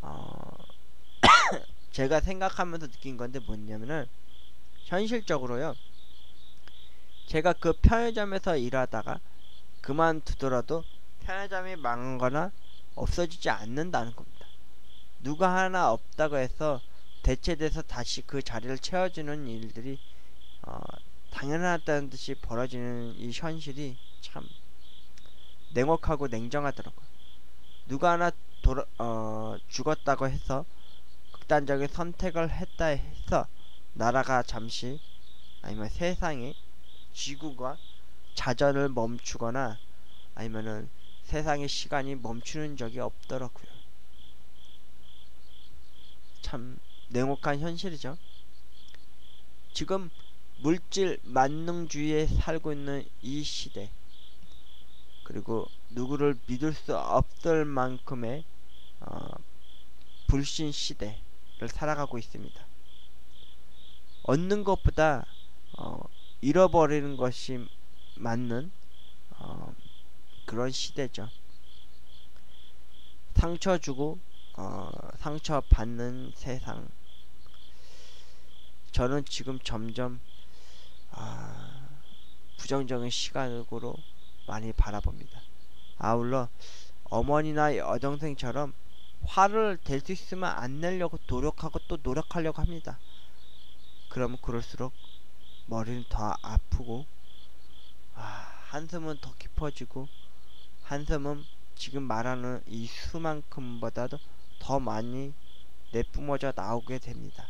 어, 제가 생각하면서 느낀 건데 뭐냐면은 현실적으로요. 제가 그 편의점에서 일하다가 그만두더라도 편의점이 망하거나 없어지지 않는다는 겁니다. 누가 하나 없다고 해서 대체돼서 다시 그 자리를 채워주는 일들이 어, 당연하다는 듯이 벌어지는 이 현실이 참 냉혹하고 냉정하더라고요. 누가 하나 죽었다고 해서 극단적인 선택을 했다 해서 나라가 잠시 아니면 세상이 지구가 자전을 멈추거나 아니면은 세상의 시간이 멈추는 적이 없더라고요. 참 냉혹한 현실이죠. 지금 물질 만능주의에 살고 있는 이 시대, 그리고 누구를 믿을 수 없을 만큼의 어, 불신 시대를 살아가고 있습니다. 얻는 것보다 잃어버리는 것이 맞는 그런 시대죠. 상처 주고 상처 받는 세상. 저는 지금 점점 부정적인 시각으로 많이 바라봅니다. 아울러 어머니나 여동생처럼 화를 낼 수 있으면 안 내려고 노력하고 또 노력하려고 합니다. 그러면 그럴수록 머리는 더 아프고 한숨은 더 깊어지고 한숨은 지금 말하는 이 수만큼보다도 더 많이 내뿜어져 나오게 됩니다.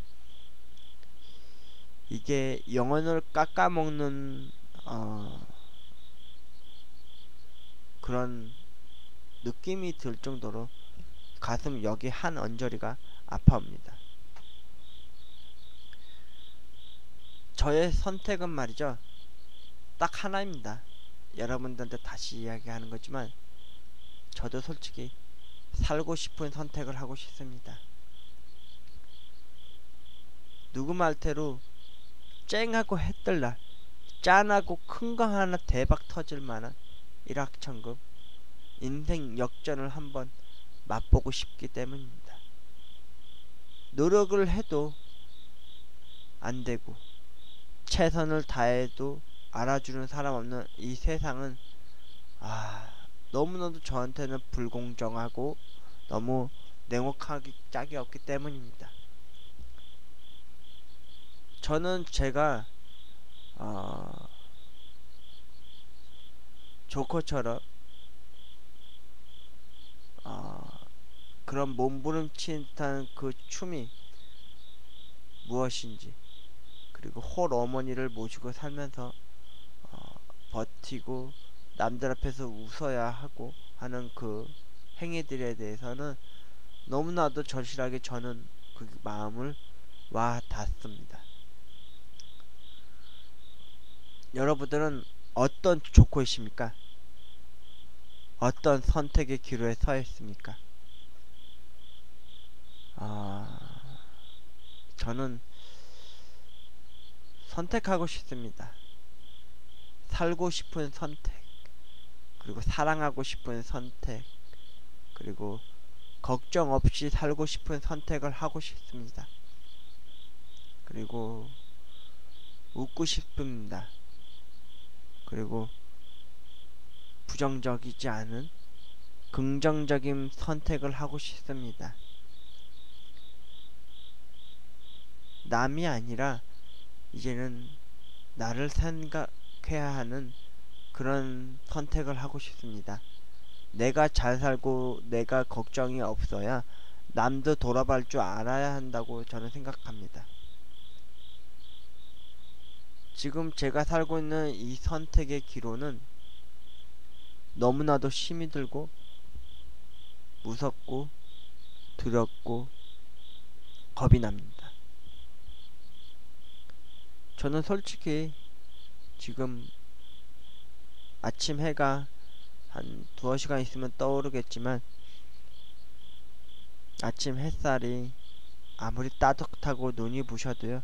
이게 영혼을 깎아먹는 그런 느낌이 들 정도로 가슴 여기 한 언저리가 아파옵니다. 저의 선택은 말이죠, 딱 하나입니다. 여러분들한테 다시 이야기하는 거지만 저도 솔직히 살고 싶은 선택을 하고 싶습니다. 누구 말대로 쨍하고 해뜰 날 짠하고 큰 거 하나 대박 터질 만한 일확천금 인생 역전을 한번 맛보고 싶기 때문입니다. 노력을 해도 안 되고 최선을 다해도 알아주는 사람 없는 이 세상은 너무나도 저한테는 불공정하고 너무 냉혹하기 짝이 없기 때문입니다. 저는 제가 조커처럼 그런 몸부림치는 그 춤이 무엇인지, 그리고 홀 어머니를 모시고 살면서 버티고 남들 앞에서 웃어야 하고 하는 그 행위들에 대해서는 너무나도 절실하게 저는 그 마음을 와 닿습니다. 여러분들은 어떤 조커이십니까? 어떤 선택의 기로에 서 있습니까? 저는 선택하고 싶습니다. 살고 싶은 선택, 그리고 사랑하고 싶은 선택, 그리고 걱정 없이 살고 싶은 선택을 하고 싶습니다. 그리고 웃고 싶습니다. 그리고 부정적이지 않은 긍정적인 선택을 하고 싶습니다. 남이 아니라 이제는 나를 생각해야 하는 그런 선택을 하고 싶습니다. 내가 잘 살고 내가 걱정이 없어야 남도 돌아볼 줄 알아야 한다고 저는 생각합니다. 지금 제가 살고 있는 이 선택의 기로는 너무나도 힘이 들고 무섭고 두렵고 겁이 납니다. 저는 솔직히 지금 아침 해가 한 두어 시간 있으면 떠오르겠지만 아침 햇살이 아무리 따뜻하고 눈이 부셔도요,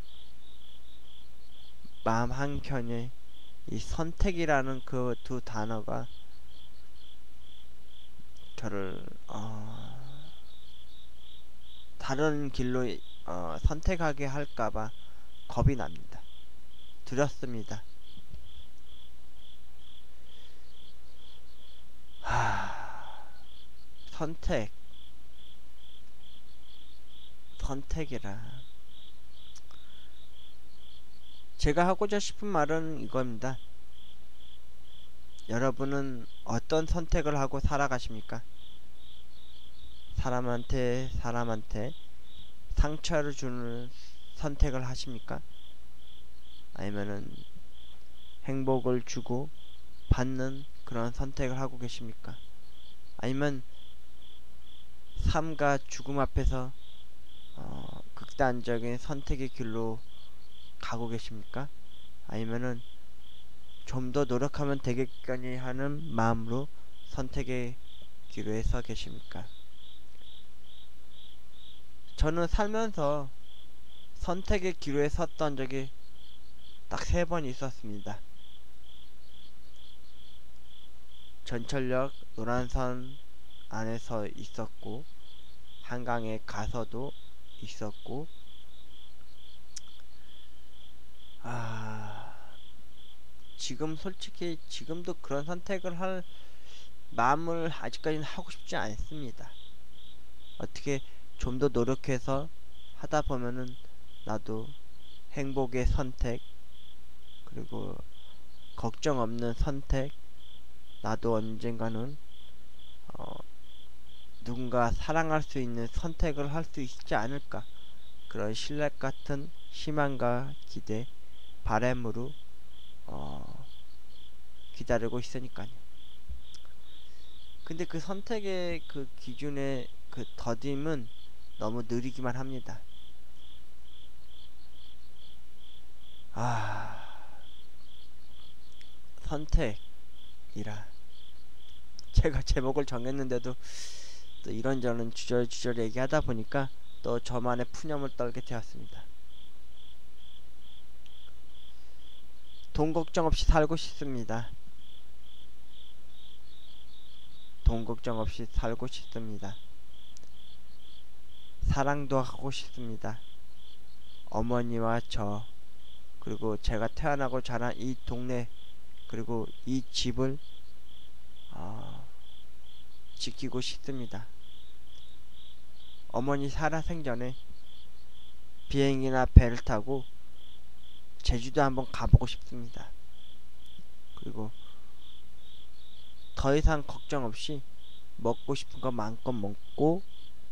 마음 한켠에 이 선택이라는 그 두 단어가 저를 다른 길로 선택하게 할까봐 겁이 납니다. 두렵습니다. 선택이라. 제가 하고자 싶은 말은 이겁니다. 여러분은 어떤 선택을 하고 살아가십니까? 사람한테 상처를 주는 선택을 하십니까? 아니면은 행복을 주고 받는 그런 선택을 하고 계십니까? 아니면 삶과 죽음 앞에서 극단적인 선택의 길로 가고 계십니까? 아니면은 좀 더 노력하면 되겠거니 하는 마음으로 선택의 기로에 서 계십니까? 저는 살면서 선택의 기로에 섰던 적이 딱 3번 있었습니다. 전철역 노란선 안에서 있었고, 한강에 가서도 있었고, 지금 솔직히 지금도 그런 선택을 할 마음을 아직까지는 하고 싶지 않습니다. 어떻게 좀 더 노력해서 하다 보면은 나도 행복의 선택, 그리고 걱정 없는 선택, 나도 언젠가는 누군가 사랑할 수 있는 선택을 할 수 있지 않을까, 그런 신랄 같은 희망과 기대, 바람으로 기다리고 있으니까요. 근데 그 선택의 그 기준의 그 더딤은 너무 느리기만 합니다. 선택이라. 제가 제목을 정했는데도 또 이런저런 주저주저 얘기하다 보니까 또 저만의 푸념을 떨게 되었습니다. 돈 걱정 없이 살고 싶습니다. 돈 걱정 없이 살고 싶습니다. 사랑도 하고 싶습니다. 어머니와 저, 그리고 제가 태어나고 자란 이 동네, 그리고 이 집을 지키고 싶습니다. 어머니 살아생전에 비행기나 배를 타고 제주도 한번 가보고 싶습니다. 그리고 더 이상 걱정 없이 먹고 싶은 거 마음껏 먹고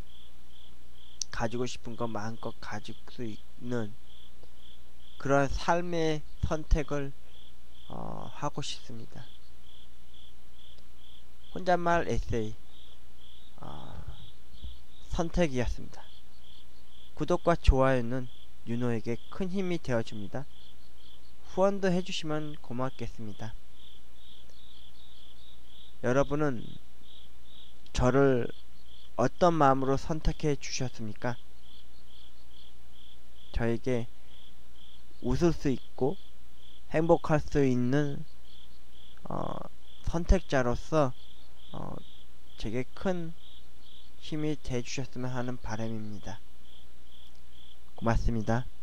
가지고 싶은 거 마음껏 가질 수 있는 그런 삶의 선택을 하고 싶습니다. 혼잣말 에세이 선택이었습니다. 구독과 좋아요는 윤호에게 큰 힘이 되어줍니다. 후원도 해주시면 고맙겠습니다. 여러분은 저를 어떤 마음으로 선택해 주셨습니까? 저에게 웃을 수 있고 행복할 수 있는 선택자로서 제게 큰 힘이 돼 주셨으면 하는 바람입니다. 고맙습니다.